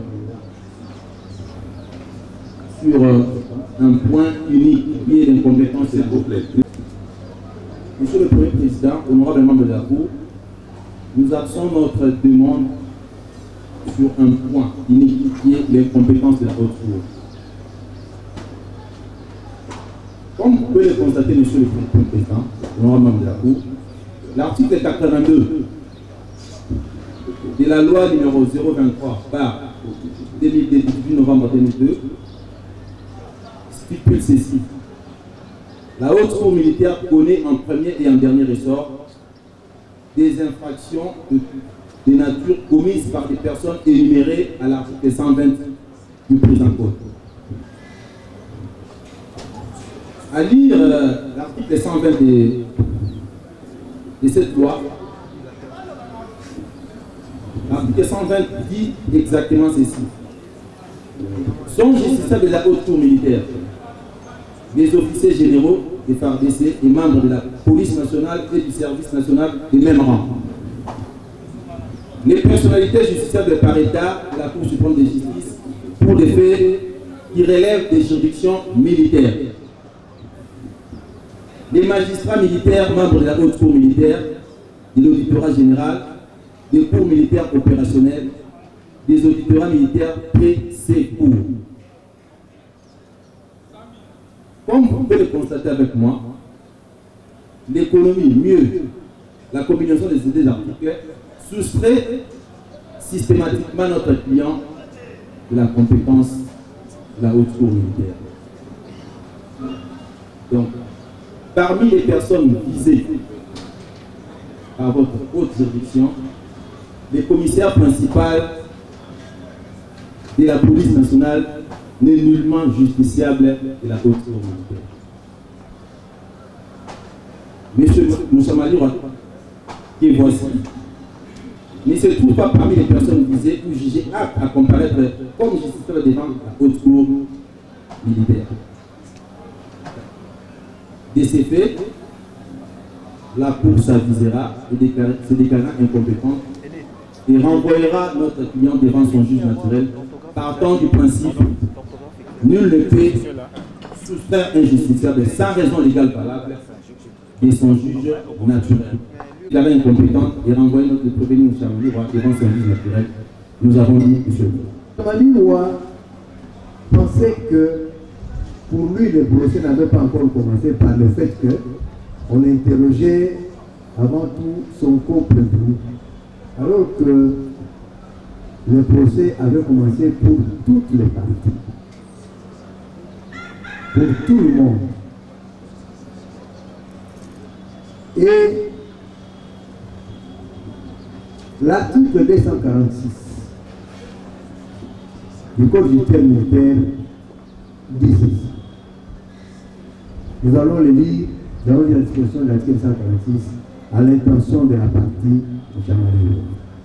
sur euh, un point unique qui est l'incompétence et la complète. Monsieur le Premier Président, honorable membre de la Cour, nous axons notre demande sur un point unique qui est l'incompétence de la haute cour. Comme vous pouvez le constater, Monsieur le Premier Président, honorable membre de la Cour, l'article quatre-vingt-deux de la loi numéro zéro vingt-trois par dix-huit novembre deux mille deux stipule ceci. La haute cour militaire connaît en premier et en dernier ressort des infractions de, de nature commises par des personnes énumérées à l'article cent vingt du présent code. À lire euh, l'article cent vingt de, de cette loi, l'article cent vingt dit exactement ceci. Sont justiciables de la haute cour militaire des officiers généraux des F A R D C et membres de la police nationale et du service national des mêmes rangs. Les personnalités justiciables par État de la Cour suprême de justice pour des faits qui relèvent des juridictions militaires. Les magistrats militaires membres de la haute cour militaire, de l'auditorat général, des cours militaires opérationnels, des auditorats militaires pré-sécours. Comme vous pouvez le constater avec moi, l'économie, mieux la combinaison des deux articles, soustrait systématiquement notre client de la compétence de la haute cour militaire. Donc, parmi les personnes visées par votre haute juridiction, le commissaire principal de la police nationale n'est nullement justiciable de la haute cour militaire. Monsieur Moussamali Ouattara, qui voici, ne se trouve pas parmi les personnes visées ou jugées aptes à comparaître comme justiciable devant la haute cour militaire. De ces faits, la Cour s'avisera et se déclarera incompétente et renvoyera notre client devant son juge naturel, partant du principe nul ne peut soustraire un justiciable sans raison légale valable de son juge naturel. Il avait incompétent et renvoyé notre prévenu Moussamali Ouattara devant son juge naturel. Nous avons dit, monsieur. Moussamali Ouattara pensait que pour lui, le procès n'avait pas encore commencé par le fait qu'on interrogeait avant tout son co-prévenu. Alors que le procès avait commencé pour toutes les parties, pour tout le monde. Et l'article deux cent quarante-six du Code judiciaire militaire dit ceci. Nous allons le lire, nous allons lire la disposition de l'article cent quarante-six à l'intention de la partie de Chamalayo.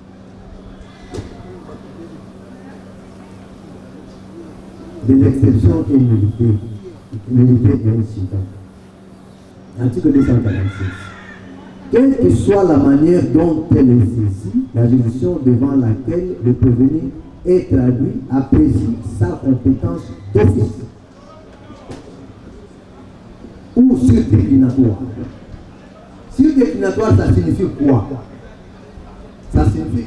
Des exceptions et nullité, nullité et incident. Article deux cent quarante-six. Quelle que soit la manière dont elle est saisie, la juridiction devant laquelle le prévenu est traduit apprécie sa compétence d'office ou surdéclinatoire. Surdéclinatoire, ça signifie quoi? Ça signifie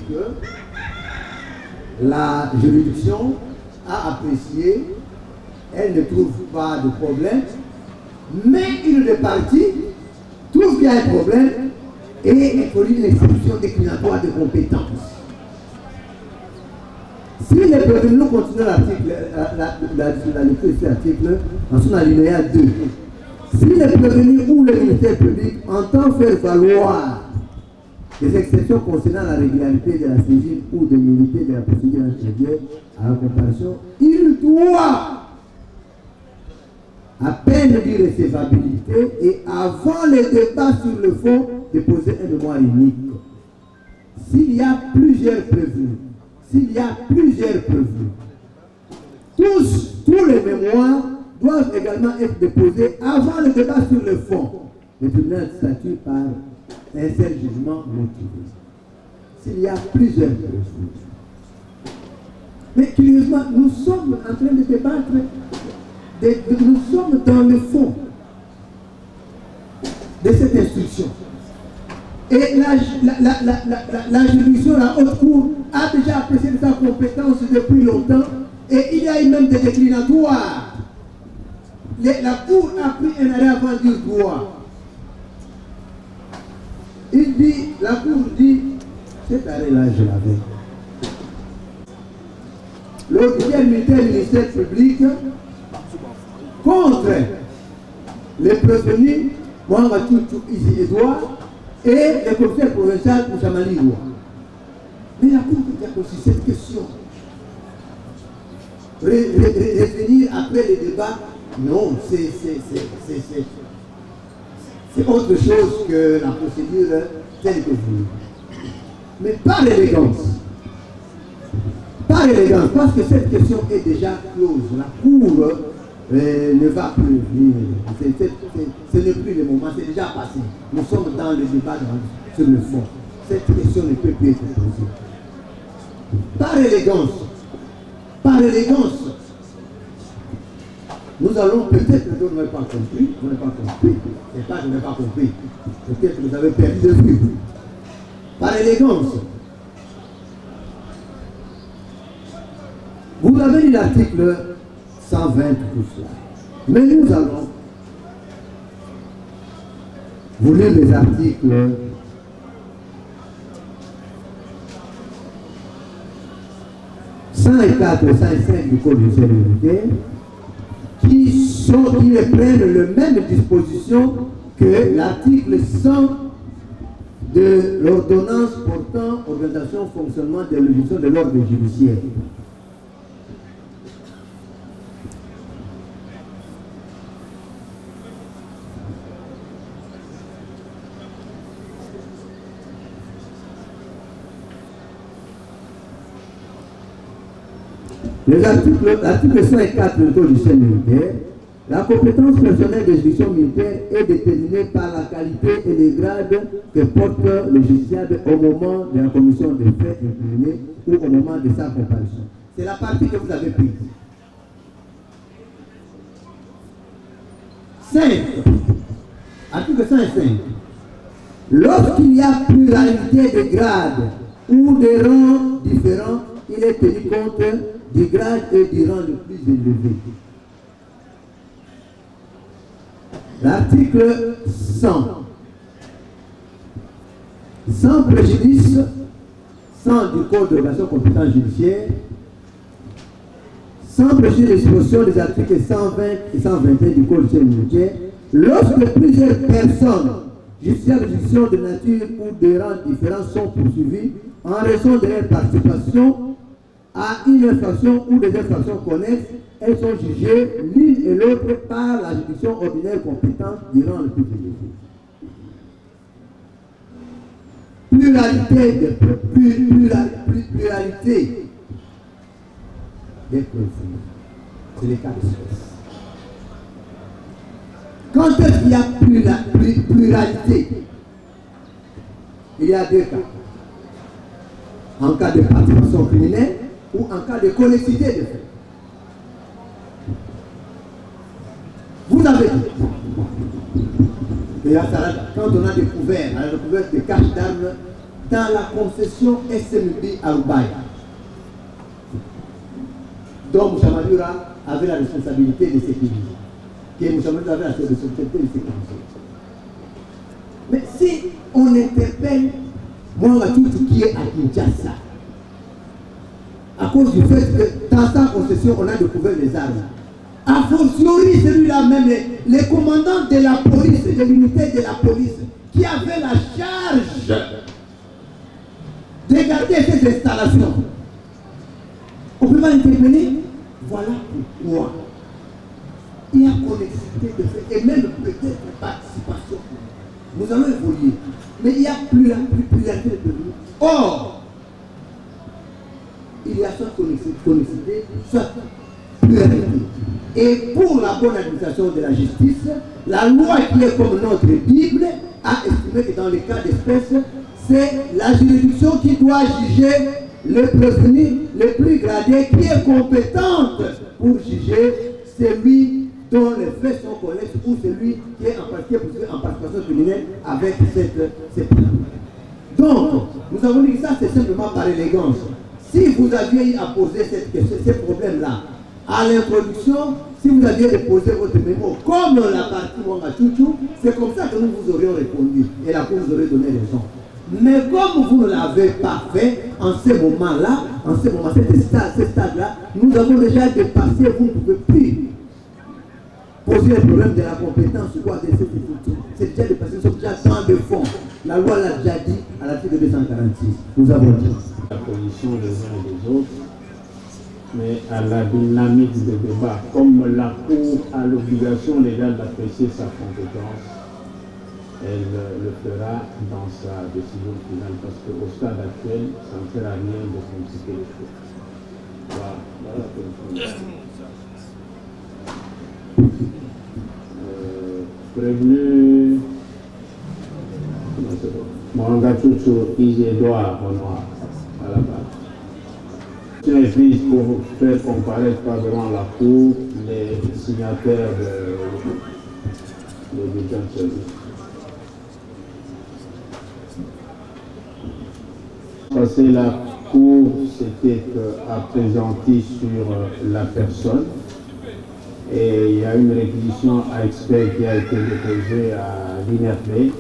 que la juridiction a apprécié, elle ne trouve pas de problème, mais une des parties trouve qu'il y a un problème et introduit une exception déclinatoire de compétence. Si les prévenus continuent l'article, la, la, la, la lecture de cet article, en son alinéa deux, si les prévenus ou le ministère public entend faire valoir des exceptions concernant la régularité de la saisine ou de l'unité de la procédure intérieure à la comparution, il doit, à peine d'irrécevabilité et avant le débat sur le fond, déposer un mémoire unique. S'il y a plusieurs prévenus, s'il y a plusieurs prévenus, tous, tous les mémoires doivent également être déposés avant le débat sur le fond. Le tribunal statue par un seul jugement motivé. S'il y a plusieurs prévenus. Mais curieusement, nous sommes en train de débattre, de, de, nous sommes dans le fond de cette instruction. Et la, la, la, la, la, la juridiction, la haute cour, a déjà apprécié sa compétence depuis longtemps et il y a eu même des déclinatoires. Les, la cour a pris un arrêt avant de dire droit. Il dit, la cour dit, cet arrêt-là, je l'avais. L'officier militaire du ministère public contre les prévenus, Mohamed Toutou Izi Edouard, et le commissaire provincial Moussamali Ouattara. Mais la Cour a posé cette question. Revenir après les débats, non, c'est autre chose que la procédure telle que vous. Mais par élégance, par élégance, parce que cette question est déjà close. La Cour euh, ne va plus venir. Ce n'est plus le moment, c'est déjà passé. Nous sommes dans le débat dans, sur le fond. Cette question ne peut plus être posée. Par élégance, par élégance, nous allons peut-être que vous n'avez pas compris, vous n'avez pas compris, c'est pas que vous n'avez pas compris, peut-être que vous avez perdu de vue. Par élégance, vous avez lu l'article cent vingt tout cela. Mais nous allons vous lire les articles cent quatre et cent cinq du Code judiciaire militaire qui, sont, qui prennent les mêmes dispositions que l'article cent de l'ordonnance portant organisation fonctionnement de l'évolution de l'ordre judiciaire. Les articles, l'article cent quatre du Code judiciaire militaire, la compétence personnelle des juridictions militaires est déterminée par la qualité et les grades que porte le justiciable au moment de la commission des faits incriminés ou au moment de sa comparution. C'est la partie que vous avez prise. cinq. Article cent cinq. Lorsqu'il y a pluralité de grades ou de rangs différents, il est tenu compte du grade et du rang le plus élevé. L'article cent. Sans préjudice, sans du Code de l'organisation compétence judiciaire, sans préjudice des dispositions des articles cent vingt et cent vingt et un du Code judiciaire militaire, lorsque plusieurs personnes justiciables de juridiction de nature ou de rang différents sont poursuivies en raison de leur participation à une infraction ou des infractions connexes, elles sont jugées l'une et l'autre par la juridiction ordinaire compétente du rang le plus élevé. Pluralité de pluralité, pluralité des preuves. C'est les cas d'espèce. Quand est-ce qu'il y a pluralité? Il y a deux cas. En cas de participation criminelle ou en cas de connexité de faits. Vous avez dit, et là, quand on a découvert, on a découvert des caches d'armes dans la concession S M B à Roubaï, dont Moussa Madura avait la responsabilité de sécuriser. Que Moussa Madura avait la responsabilité de sécuriser. Mais si on interpelle Mouangatutu qui est à Kinshasa, à cause du fait que dans sa concession, on a découvert les armes, a fortiori celui-là même, les, les commandants de la police, de l'unité de la police, qui avaient la charge de garder ces installations, on ne peut pas interpeller. Voilà pourquoi il y a connexité de fait, et même peut-être participation. Nous allons évoluer, mais il y a plus la pluralité de nous. Or, il y a soit connexité, soit pluralité. Et pour la bonne administration de la justice, la loi qui est comme notre Bible a estimé que dans les cas d'espèce, c'est la juridiction qui doit juger le prévenu le plus gradé, qui est compétente pour juger celui dont les faits sont connexes ou celui qui est en participation criminelle avec cette, cette loi. Donc, nous avons dit que ça, c'est simplement par élégance. Si vous aviez à poser cette question, ces problèmes-là, à l'introduction, si vous aviez déposé votre mémo comme la partie Mouangatutu, c'est comme ça que nous vous aurions répondu et la Cour vous aurait donné raison. Mais comme vous ne l'avez pas fait, en ce moment-là, en ce moment, cet stade, ce stade-là, nous avons déjà dépassé, vous ne pouvez plus poser le problème de la compétence ou quoi de cette étude. C'est déjà dépassé, nous sommes déjà tant de fonds. La loi l'a déjà dit à l'article deux cent quarante-six. Nous avons dit. La position des uns et des autres, mais à la dynamique de débat, comme la Cour a l'obligation légale d'apprécier sa compétence, elle le fera dans sa décision finale, parce qu'au stade actuel, ça ne sert à rien de compliquer les choses. Voilà, voilà euh, prévenu Mouangatutu Isidore Renoir à la base. Est prise pour faire comparaître pas devant la Cour les signataires de bulletins de service. Parce que la Cour s'était appesantie sur la personne et il y a une réquisition à expert qui a été déposée à l'I N R P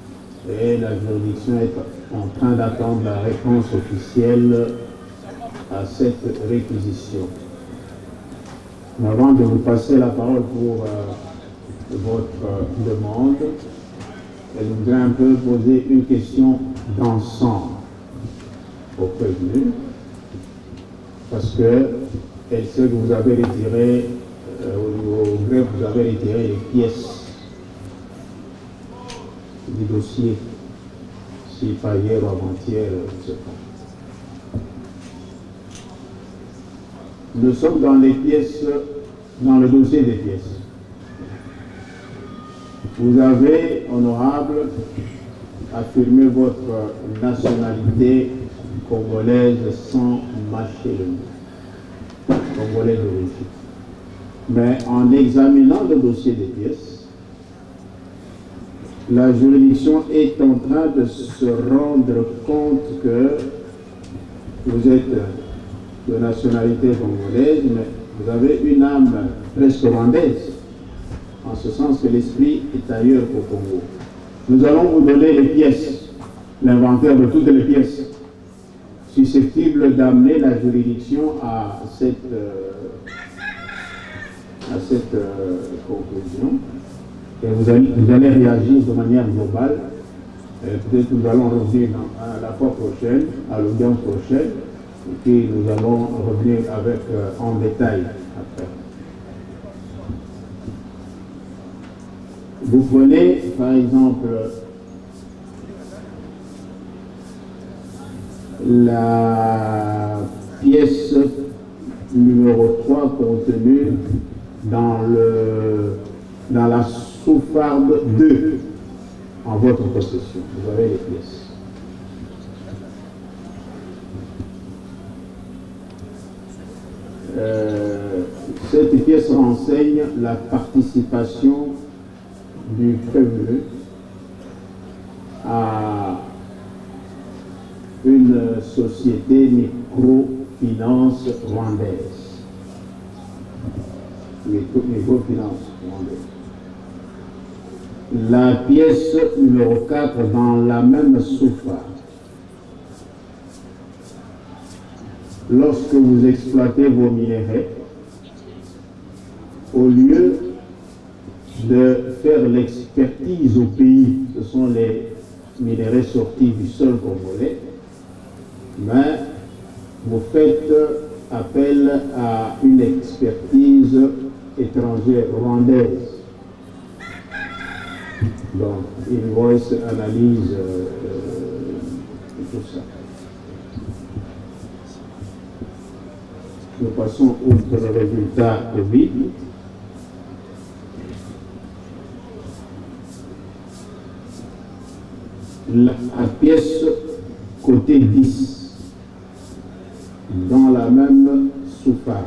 et la juridiction est en train d'attendre la réponse officielle à cette réquisition. Mais avant de vous passer la parole pour euh, votre euh, demande, je voudrais un peu poser une question d'ensemble au prévenu, parce que elle sait que vous avez retiré, euh, au niveau greffe, vous avez retiré les pièces du dossier, si pas hier ou avant-hier, je ne sais pas. Nous sommes dans les pièces, dans le dossier des pièces. Vous avez, honorable, affirmé votre nationalité congolaise sans mâcher le mot. Congolais d'origine. Mais en examinant le dossier des pièces, la juridiction est en train de se rendre compte que vous êtes de nationalité congolaise, mais vous avez une âme presque rwandaise, en ce sens que l'esprit est ailleurs qu'au Congo. Nous allons vous donner les pièces, l'inventaire de toutes les pièces, susceptibles d'amener la juridiction à cette, euh, à cette euh, conclusion. Et vous allez, vous allez réagir de manière globale. Peut-être que nous allons revenir à la fois prochaine, à l'audience prochaine, et puis nous allons revenir avec, euh, en détail après. Vous prenez, par exemple, la pièce numéro trois contenue dans, le, dans la sous-farde deux en votre possession. Vous avez les pièces. Euh, cette pièce renseigne la participation du prévenu à une société microfinance rwandaise. Microfinance rwandaise. La pièce numéro quatre dans la même sous-farde. Lorsque vous exploitez vos minéraux, au lieu de faire l'expertise au pays, ce sont les minéraux sortis du sol congolais, mais vous faites appel à une expertise étrangère rwandaise. Donc, invoice, analyse, euh, euh, tout ça. Nous passons outre le résultat Covid. La, la pièce côté dix, dans la même sous-farde.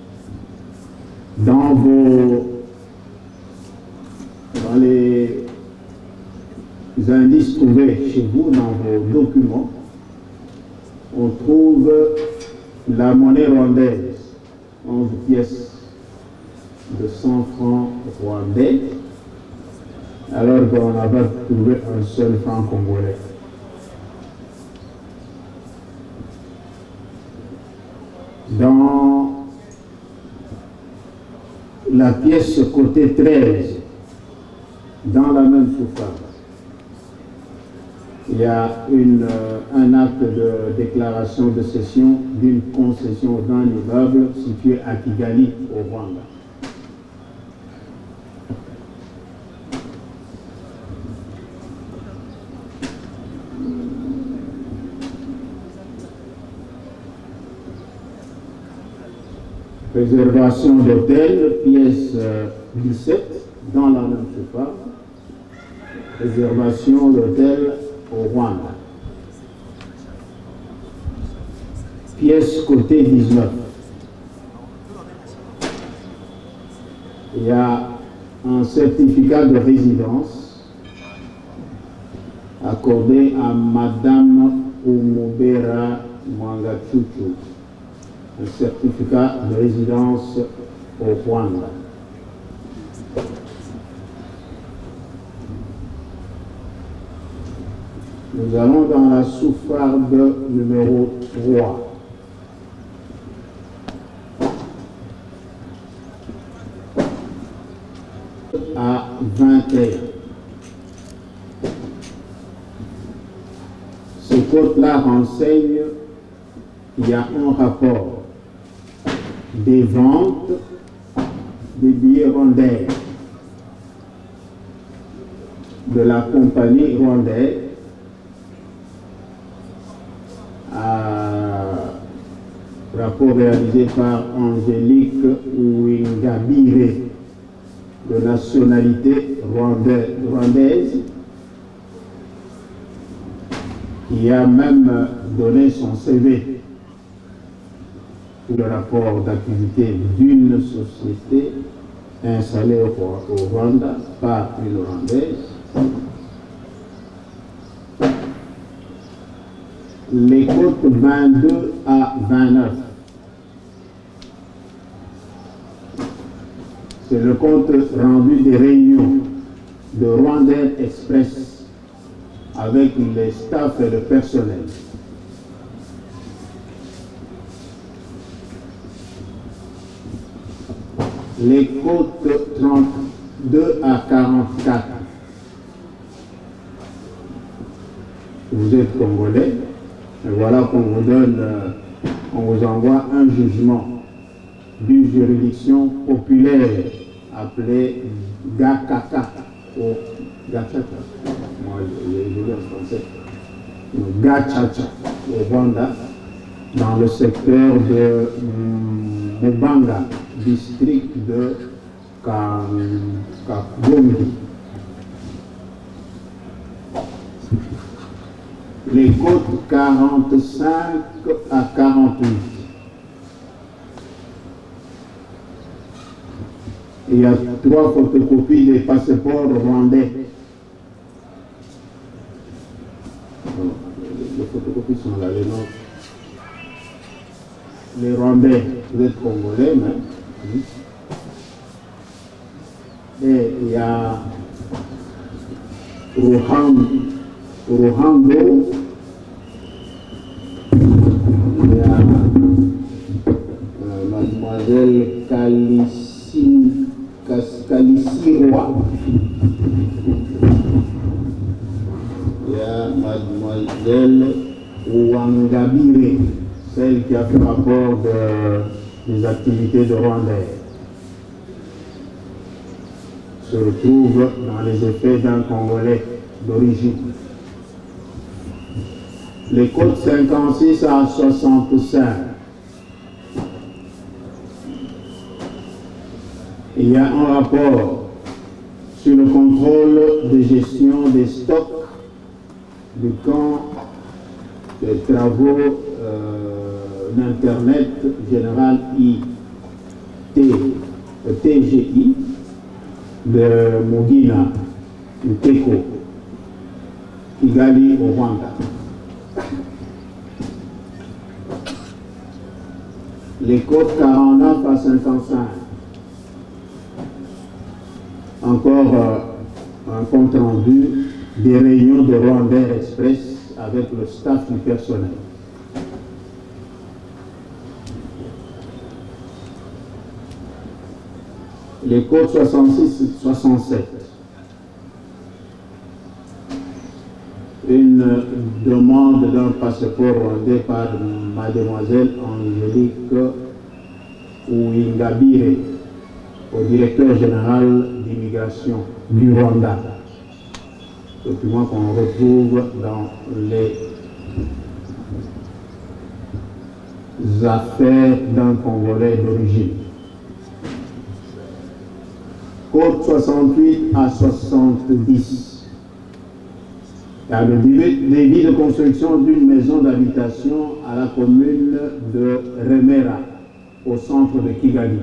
Dans vos dans les indices trouvés chez vous, dans vos documents, on trouve la monnaie rwandaise, onze pièces de cent francs rwandais, alors qu'on avait trouvé un seul franc congolais. Dans la pièce côté treize, dans la même sous-farde, il y a une, euh, un acte de déclaration de cession d'une concession d'un immeuble situé à Kigali, au Rwanda. Réservation d'hôtel, pièce euh, dix-sept, dans la même sous-farde. Réservation d'hôtel au Rwanda. Pièce côté dix-neuf. Il y a un certificat de résidence accordé à Madame Umubera Mwangachuchu. Un certificat de résidence au Rwanda. Nous allons dans la sous-farde numéro trois. à vingt et un. Ce code-là renseigne qu'il y a un rapport des ventes des billets rwandaise de la compagnie rwandaise à rapport réalisé par Angélique Ouingabire de nationalité rwandaise, qui a même donné son C V pour le rapport d'activité d'une société installée au, au Rwanda par une Rwandaise. Les codes vingt-deux à vingt-neuf. C'est le compte rendu des réunions de Rwandair Express avec les staffs et le personnel. Les codes trente-deux à quarante-quatre. Vous êtes congolais, et voilà qu'on vous donne, euh, on vous envoie un jugement d'une juridiction populaire appelée Gakaka ou Gachacha. Moi, je dis en français. Gachacha au Rwanda, dans le secteur de Mubanga, district de Kagongi. Les codes quarante-cinq à quarante-huit. Il y a trois photocopies des passeports rwandais. Les photocopies sont là, les noms. Les Rwandais, vous êtes congolais, mais. Et il y a Roham, Rohando, il y a euh, mademoiselle Kalissi, Kalissiroa, il y a mademoiselle Ouangabire, celle qui a fait rapport de, des activités de Rwandais, se retrouve dans les effets d'un Congolais d'origine. Les codes cinquante-six à soixante-cinq. Il y a un rapport sur le contrôle de gestion des stocks du camp des travaux euh, d'Internet Général I T G I de Mugina, Uteko, Kigali au Rwanda. Les codes quarante-neuf à cinquante-cinq. Encore euh, un compte rendu des réunions de Rwandair Express avec le staff du personnel. Les codes soixante-six soixante-sept. Une demande d'un passeport rwandais par mademoiselle Angélique Ouingabire au directeur général d'immigration du Rwanda. Document qu'on retrouve dans les affaires d'un Congolais d'origine. Code soixante-huit à soixante-dix. Il y a le débit de construction d'une maison d'habitation à la commune de Remera, au centre de Kigali.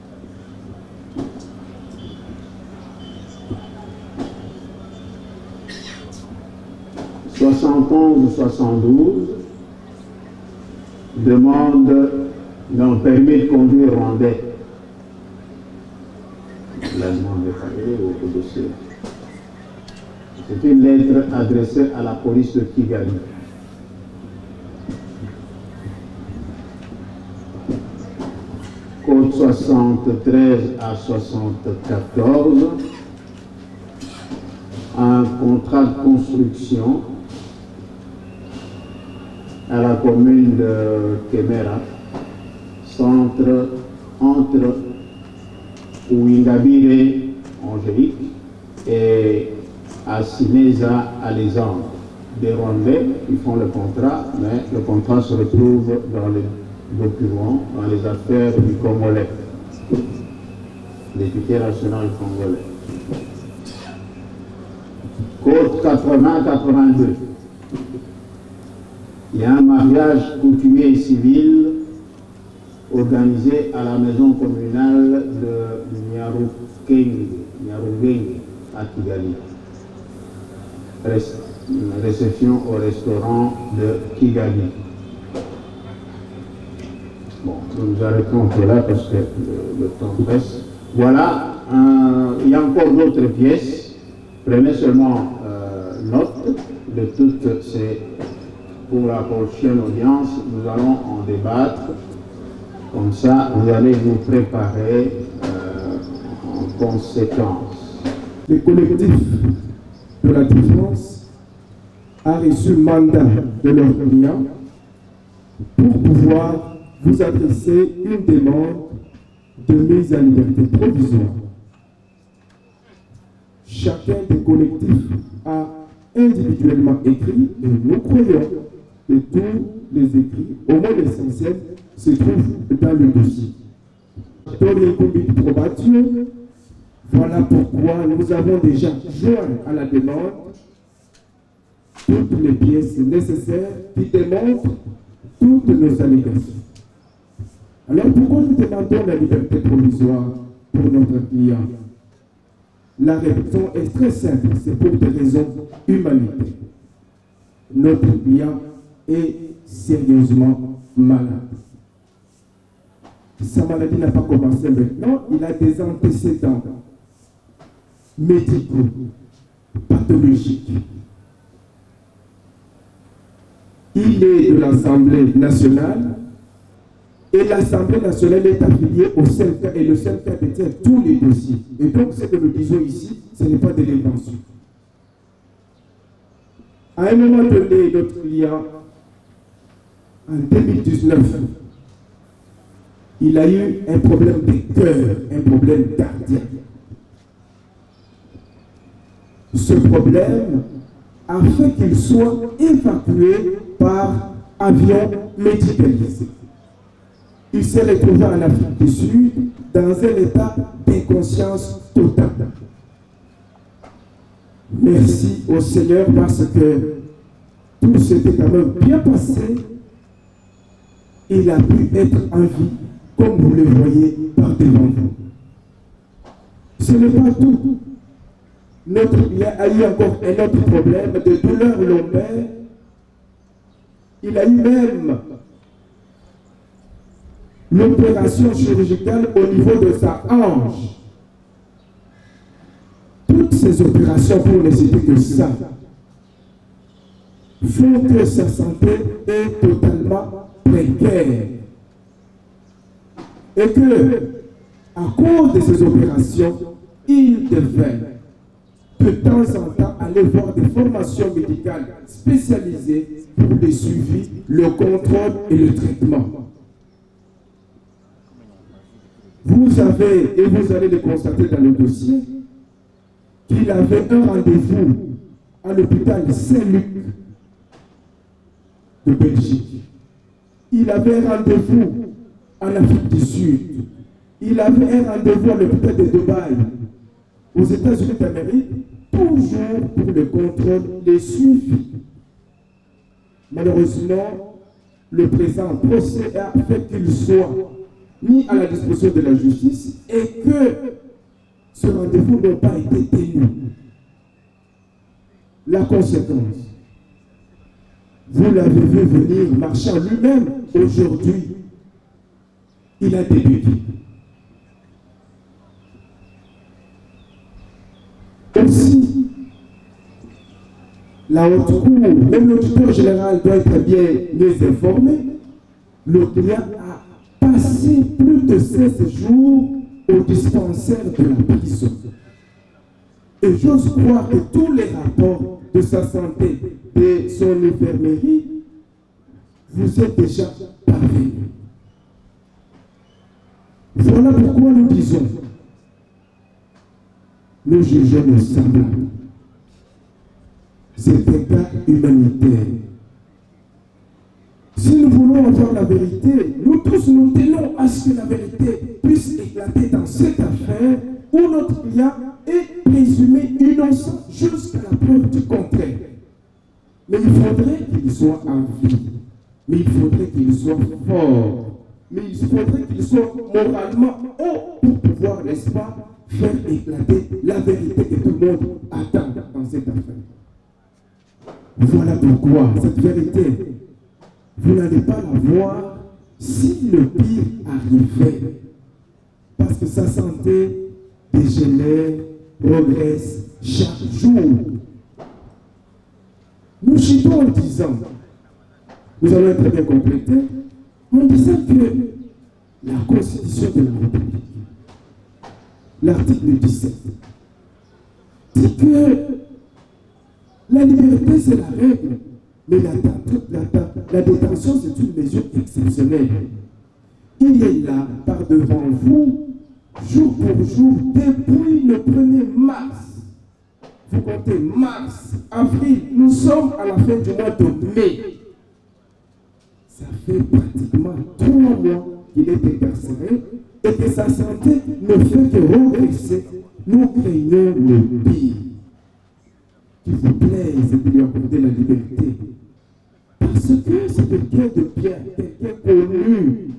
soixante onze soixante-douze, demande d'un permis de conduire rwandais. La demande est au dossier. C'est une lettre adressée à la police de Kigali. Code soixante-treize à soixante-quatorze. un contrat de construction à la commune de Kemera, centre entre Ouingabire, Angélique, et à Sineza, Alexandre. Des Rwandais qui font le contrat, mais le contrat se retrouve dans les documents, dans les affaires du Congolais, député national congolais. Code quatre-vingts quatre-vingt-deux. Il y a un mariage coutumier et civil organisé à la maison communale de Nyarukenge, Nyarugenge à Kigali. Une réception au restaurant de Kigali. Bon, nous nous arrêtons là parce que le, le temps presse. Voilà, un, il y a encore d'autres pièces. Prenez seulement euh, note de toutes ces. Pour la prochaine audience, nous allons en débattre. Comme ça, vous allez vous préparer euh, en conséquence. Le collectif de la défense a reçu mandat de leur client pour pouvoir vous adresser une demande de mise en liberté provisoire. Chacun des collectifs a individuellement écrit et nous croyons que tous les écrits, au moins l'essentiel, se trouvent dans le dossier. Voilà pourquoi nous avons déjà joint à la demande toutes les pièces nécessaires qui démontrent toutes nos allégations. Alors pourquoi nous demandons la liberté provisoire pour notre client? La raison est très simple, c'est pour des raisons humanitaires. Notre client est sérieusement malade. Sa maladie n'a pas commencé maintenant, il a des antécédents médicaux, pathologiques. Il est de l'Assemblée nationale et l'Assemblée nationale est affiliée au C N K et le C N K détient tous les dossiers. Et donc ce que nous disons ici, ce n'est pas de l'invention. À un moment donné, notre client, en deux mille dix-neuf, il a eu un problème de cœur, un problème cardiaque. Ce problème a fait qu'il soit évacué par avion médicalisé. Il s'est retrouvé en Afrique du Sud dans un état d'inconscience totale. Merci au Seigneur parce que tout s'était quand même bien passé. Il a pu être en vie comme vous le voyez par devant vous. Ce n'est pas tout. Notre client a eu encore un autre problème de douleur lombaire. Il a eu même l'opération chirurgicale au niveau de sa hanche. Toutes ces opérations, pour ne citer que ça, font que sa santé est totalement précaire. Et que, à cause de ces opérations, il devait de temps en temps aller voir des formations médicales spécialisées pour le suivi, le contrôle et le traitement. Vous avez, et vous allez le constater dans le dossier, qu'il avait un rendez-vous à l'hôpital Saint-Luc de Belgique. Il avait un rendez-vous en Afrique du Sud. Il avait un rendez-vous à l'hôpital de Dubaï, aux États-Unis d'Amérique, toujours pour le contrôle des suivis. Malheureusement, le présent procès a fait qu'il soit mis à la disposition de la justice et que ce rendez-vous n'a pas été tenu. La conséquence, vous l'avez vu venir marchant lui-même aujourd'hui. Il a débuté. Aussi, la haute cour, même l'auditeur général doit être bien mieux informé. Le client a passé plus de seize jours au dispensaire de la prison. Et Et j'ose croire que tous les rapports de sa santé, de son infirmerie, vous êtes déjà parvenus. Voilà pourquoi nous disons, nous jugeons nos semblables. C'est un cas humanitaire. Si nous voulons avoir la vérité, nous tous nous tenons à ce que la vérité puisse éclater dans cette affaire où notre client est présumé innocent jusqu'à la preuve du contraire. Mais il faudrait qu'il soit en vie. Mais il faudrait qu'il soit fort. Mais il faudrait qu'il soit moralement haut pour pouvoir, n'est-ce pas, faire éclater la vérité que tout le monde attend dans cette affaire. Voilà pourquoi cette vérité, vous n'allez pas la voir si le pire arrivait. Parce que sa santé dégénère, progresse chaque jour. Nous chutons en disant, nous allons être bien complétés, en disant que la Constitution de la République, l'article dix-sept, dit que la liberté c'est la règle, mais la, la, la, la détention c'est une mesure exceptionnelle. Il est là, par devant vous, jour pour jour, depuis le premier mars. Vous comptez mars, avril, nous sommes à la fin du mois de mai. Ça fait pratiquement trois mois qu'il est incarcéré et que sa santé ne fait que regresser. Nous craignons le pire. Qu'il vous plaise de lui accorder la liberté. Parce que c'est quelqu'un de bien, quelqu'un connu.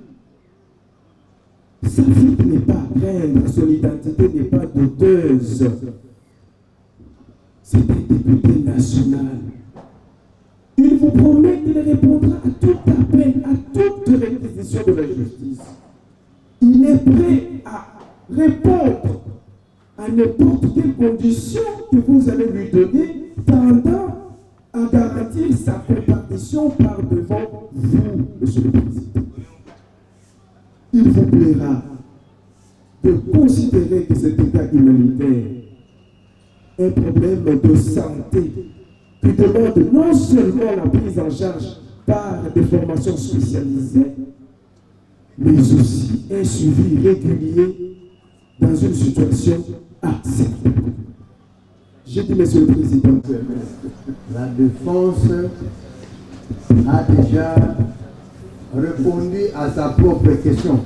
Sa vie n'est pas à craindre, son identité n'est pas douteuse. C'est un député national. Il vous promet qu'il répondra à toute appel, à toute réquisition de la justice. Il est prêt à répondre à n'importe quelle condition que vous allez lui donner, tendant à garantir sa comparution par devant vous, Monsieur le Président. Il vous plaira de considérer que cet état humanitaire est un problème de santé qui demande non seulement la prise en charge par des formations spécialisées, mais aussi un suivi régulier dans une situation acceptable. J'ai dit, Monsieur le Président, la défense a déjà répondu à sa propre question.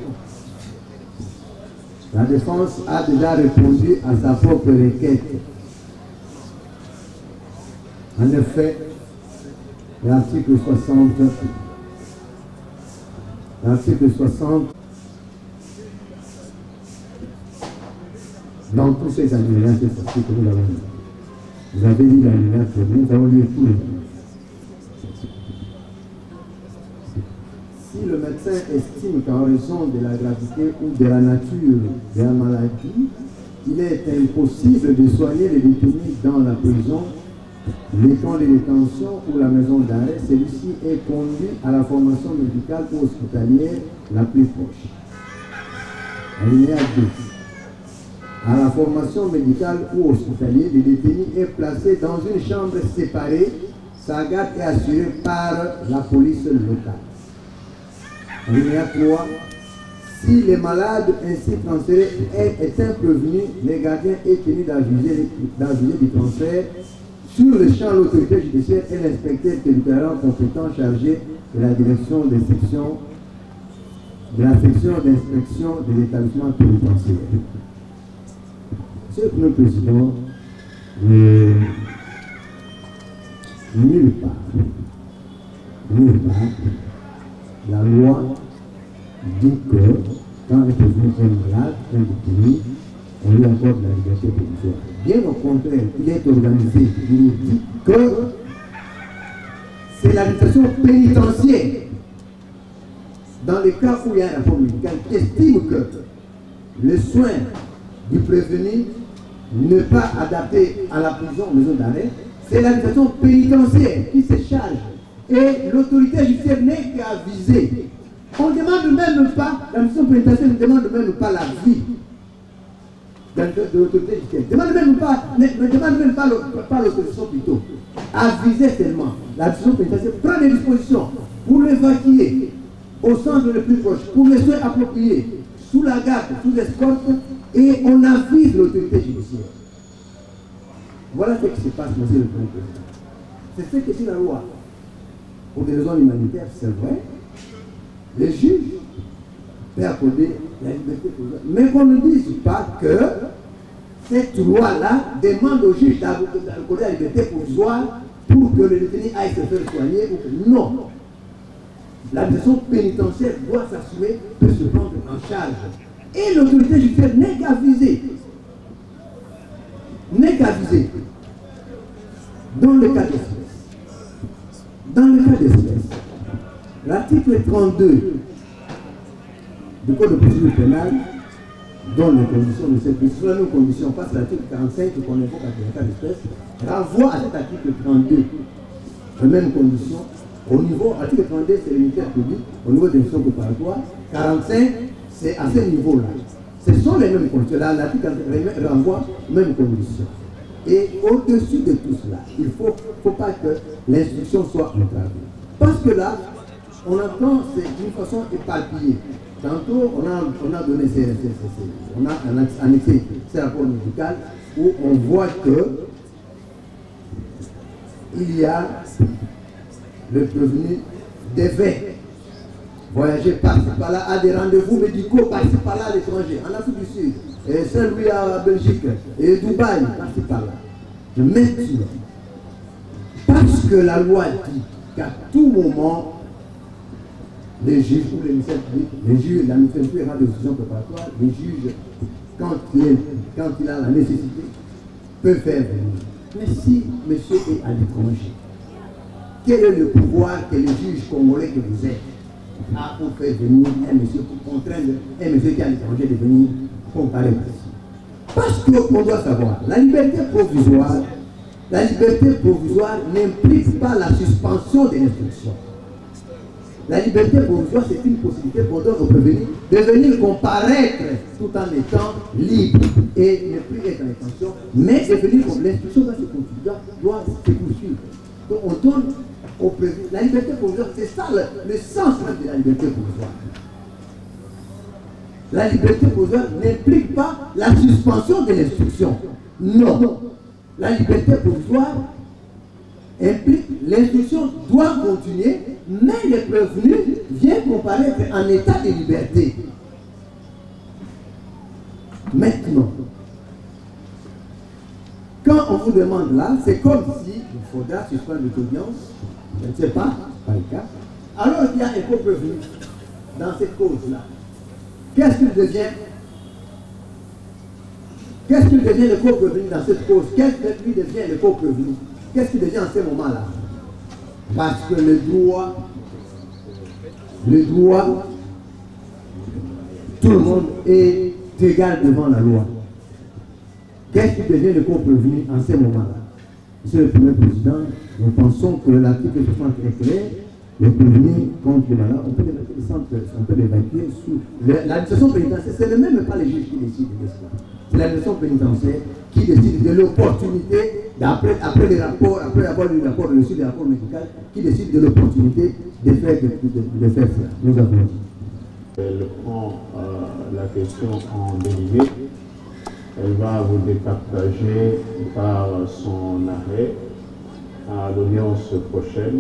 La défense a déjà répondu à sa propre requête. En effet, l'article soixante, l'article soixante, dans tous ces alinéas, c'est ce que nous avons dit. Vous avez lu l'alinéa premier, nous avons lu tous les deux. Si le médecin estime qu'en raison de la gravité ou de la nature de la maladie, il est impossible de soigner les détenus dans la prison, les camps de détention ou la maison d'arrêt, celui-ci est conduit à la formation médicale ou hospitalière la plus proche. Alinéa deux. À la formation médicale ou hospitalière, le détenu est placé dans une chambre séparée. Sa garde est assurée par la police locale. Alinéa trois. Si les malades ainsi transférés est un prévenu, le gardien est tenu d'aviser du transfert. Sur le champ, l'autorité judiciaire et l'inspecteur territorial compétent chargé de la direction d'inspection de la section d'inspection de l'établissement pénitentiaire. Monsieur le Président, euh, nulle part, nulle part, la loi dit que quand un prévenu est malade, un détenu, on lui accorde la liberté provisoire. Bien au contraire, il est organisé, il dit que c'est l'administration pénitentiaire, dans le cas où il y a un rapport médical, qui estime que le soin du prévenu n'est pas adapté à la prison, maison d'arrêt, c'est l'administration pénitentiaire qui se charge. Et l'autorité judiciaire n'est qu'à viser. On ne demande même pas, l'administration pénitentiaire ne demande même pas la vie. de l'autorité judiciaire. Ne demande même pas, ne, ne demande même pas l'autorisation plutôt. Aviser seulement. L'administration pénitentiaire prend des dispositions pour l'évacuer au centre le plus proche, pour les soins appropriés, sous la garde, sous escorte, et on avise l'autorité judiciaire. Voilà ce qui se passe, monsieur le Président. C'est ce que dit la loi. Pour des raisons humanitaires, c'est vrai. Les juges peuvent accorder la liberté provisoire. Mais qu'on ne dise pas que cette loi-là demande au juge d'accorder la liberté provisoire pour que le détenu aille se faire soigner. Ou que... Non. L'administration pénitentiaire doit s'assumer de se prendre en charge. Et l'autorité judiciaire n'est qu'avisée. N'est qu'avisée. Dans le cas d'espèce. Dans le cas d'espèce, l'article trente-deux du Code de procédure pénale donne les conditions de cette mission. Sur les mêmes conditions, passe l'article quarante-cinq qu'on évoque dans le cas d'espèce, renvoie à cet article trente-deux. Les mêmes conditions. Au niveau, article trente-deux, c'est l'unitaire public, au niveau des missions préparatoires. quarante-cinq, c'est à ce niveau-là. Ce sont les mêmes conditions. L'article renvoie aux mêmes conditions. Et au-dessus de tout cela, il ne faut, faut pas que l'instruction soit entravée. Parce que là, on entend d'une façon éparpillée. Tantôt, on a, on a donné ces, ces, ces, on a annexé ces rapports médicaux où on voit que il y a le prévenu devait voyager par-ci par-là à des rendez-vous médicaux par-ci par-là à l'étranger, en Afrique du Sud, et celui à Belgique, et Dubaï, par-ci par-là. Maintenant, parce que la loi dit qu'à tout moment, les juges ou les ministères publics, les juges, la ministère publique aura des décisions préparatoires, les juges, quand il, quand il a la nécessité, peuvent faire venir. Mais si monsieur est à l'étranger, quel est le pouvoir que les juges congolais que vous êtes a pour faire venir un monsieur, pour contraindre un monsieur qui est à l'étranger de venir comparaître ici? Parce qu'on doit savoir, la liberté provisoire, la liberté provisoire n'implique pas la suspension de l'instruction. La liberté provisoire, c'est une possibilité pour donner au prévenu de venir comparaître tout en étant libre et ne plus être en détention, mais de venir comme l'instruction doit se continuer, doit se poursuivre. Donc on donne au prévenu. La liberté provisoire, c'est ça le, le sens même de la liberté provisoire. La liberté provisoire n'implique pas la suspension de l'instruction. Non. La liberté provisoire implique l'instruction doit continuer, mais le prévenu vient comparaître en état de liberté. Maintenant, quand on vous demande là, c'est comme si il faudra suspendre l'audience, je ne sais pas, pas le cas. Alors il y a un co-prévenu dans cette cause-là. Qu'est-ce qu'il devient? Qu'est-ce qu'il devient le co-prévenu dans cette cause? Qu'est-ce que lui devient le co-prévenu? Qu'est-ce qu'il devient en ce moment-là? Parce que le droit, le droit, tout le monde est égal devant la loi. Qu'est-ce qui devient le co-prévenu en ce moment-là? Monsieur le Premier Président, nous pensons que l'article soixante est clair. Le prévenu contre le malade, on peut l'évacuer sous l'administration pénitentiaire. Ce n'est même pas les juges qui décident de cela. C'est l'administration pénitentiaire qui décide de l'opportunité, après, après les rapports, après avoir lu le rapport reçu des rapports médicaux, qui décide de l'opportunité de faire, de, de, de faire cela. Nous avons dit. Elle prend euh, la question en dérivé. Elle va vous départager par son arrêt à l'audience prochaine.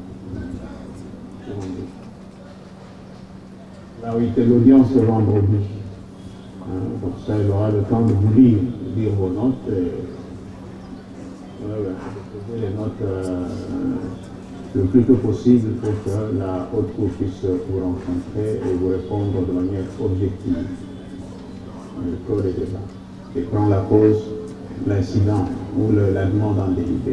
Là, oui, c'est l'audience de vendredi. Hein, comme ça, il aura le temps de vous lire, de lire vos notes et ouais, ouais, de poser les notes euh, le plus tôt possible pour que la haute cour puisse vous rencontrer et vous répondre de manière objective. Le code est débat. Et quand la cause, l'incident ou le, la demande en dérivé.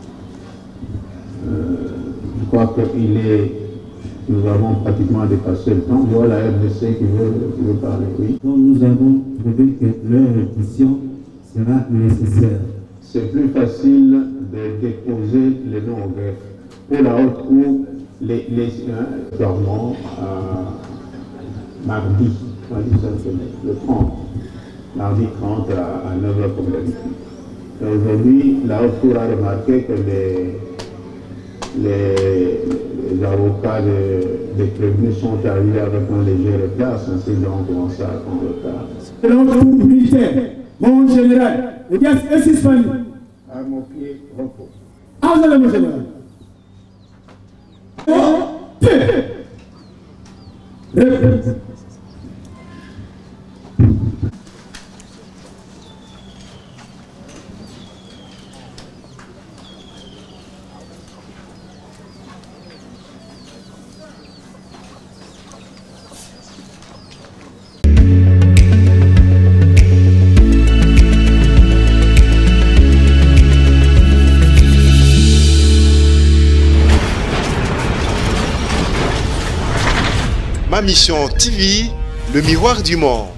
Euh, je crois qu'il est. Nous avons pratiquement dépassé le temps. Voilà la R D C qui veut, qui veut parler. Oui. Donc nous avons trouvé que leur audition sera nécessaire. C'est plus facile de déposer les noms au greffe. Pour la haute cour, les, les dormants euh, mardi, le trente. lundi trente à, à neuf heures comme d'habitude. Aujourd'hui, la Haute Cour a remarqué que les, les, les avocats de, des prévenus sont arrivés avec un léger retard, ainsi qu'ils ont commencé à prendre le retard. C'est notre groupe militaire, mon général, l'audience est suspendue. À mon pied, repos. Ah, vous allez, mon général. Oh, Répète. Ma mission T V, le miroir du monde.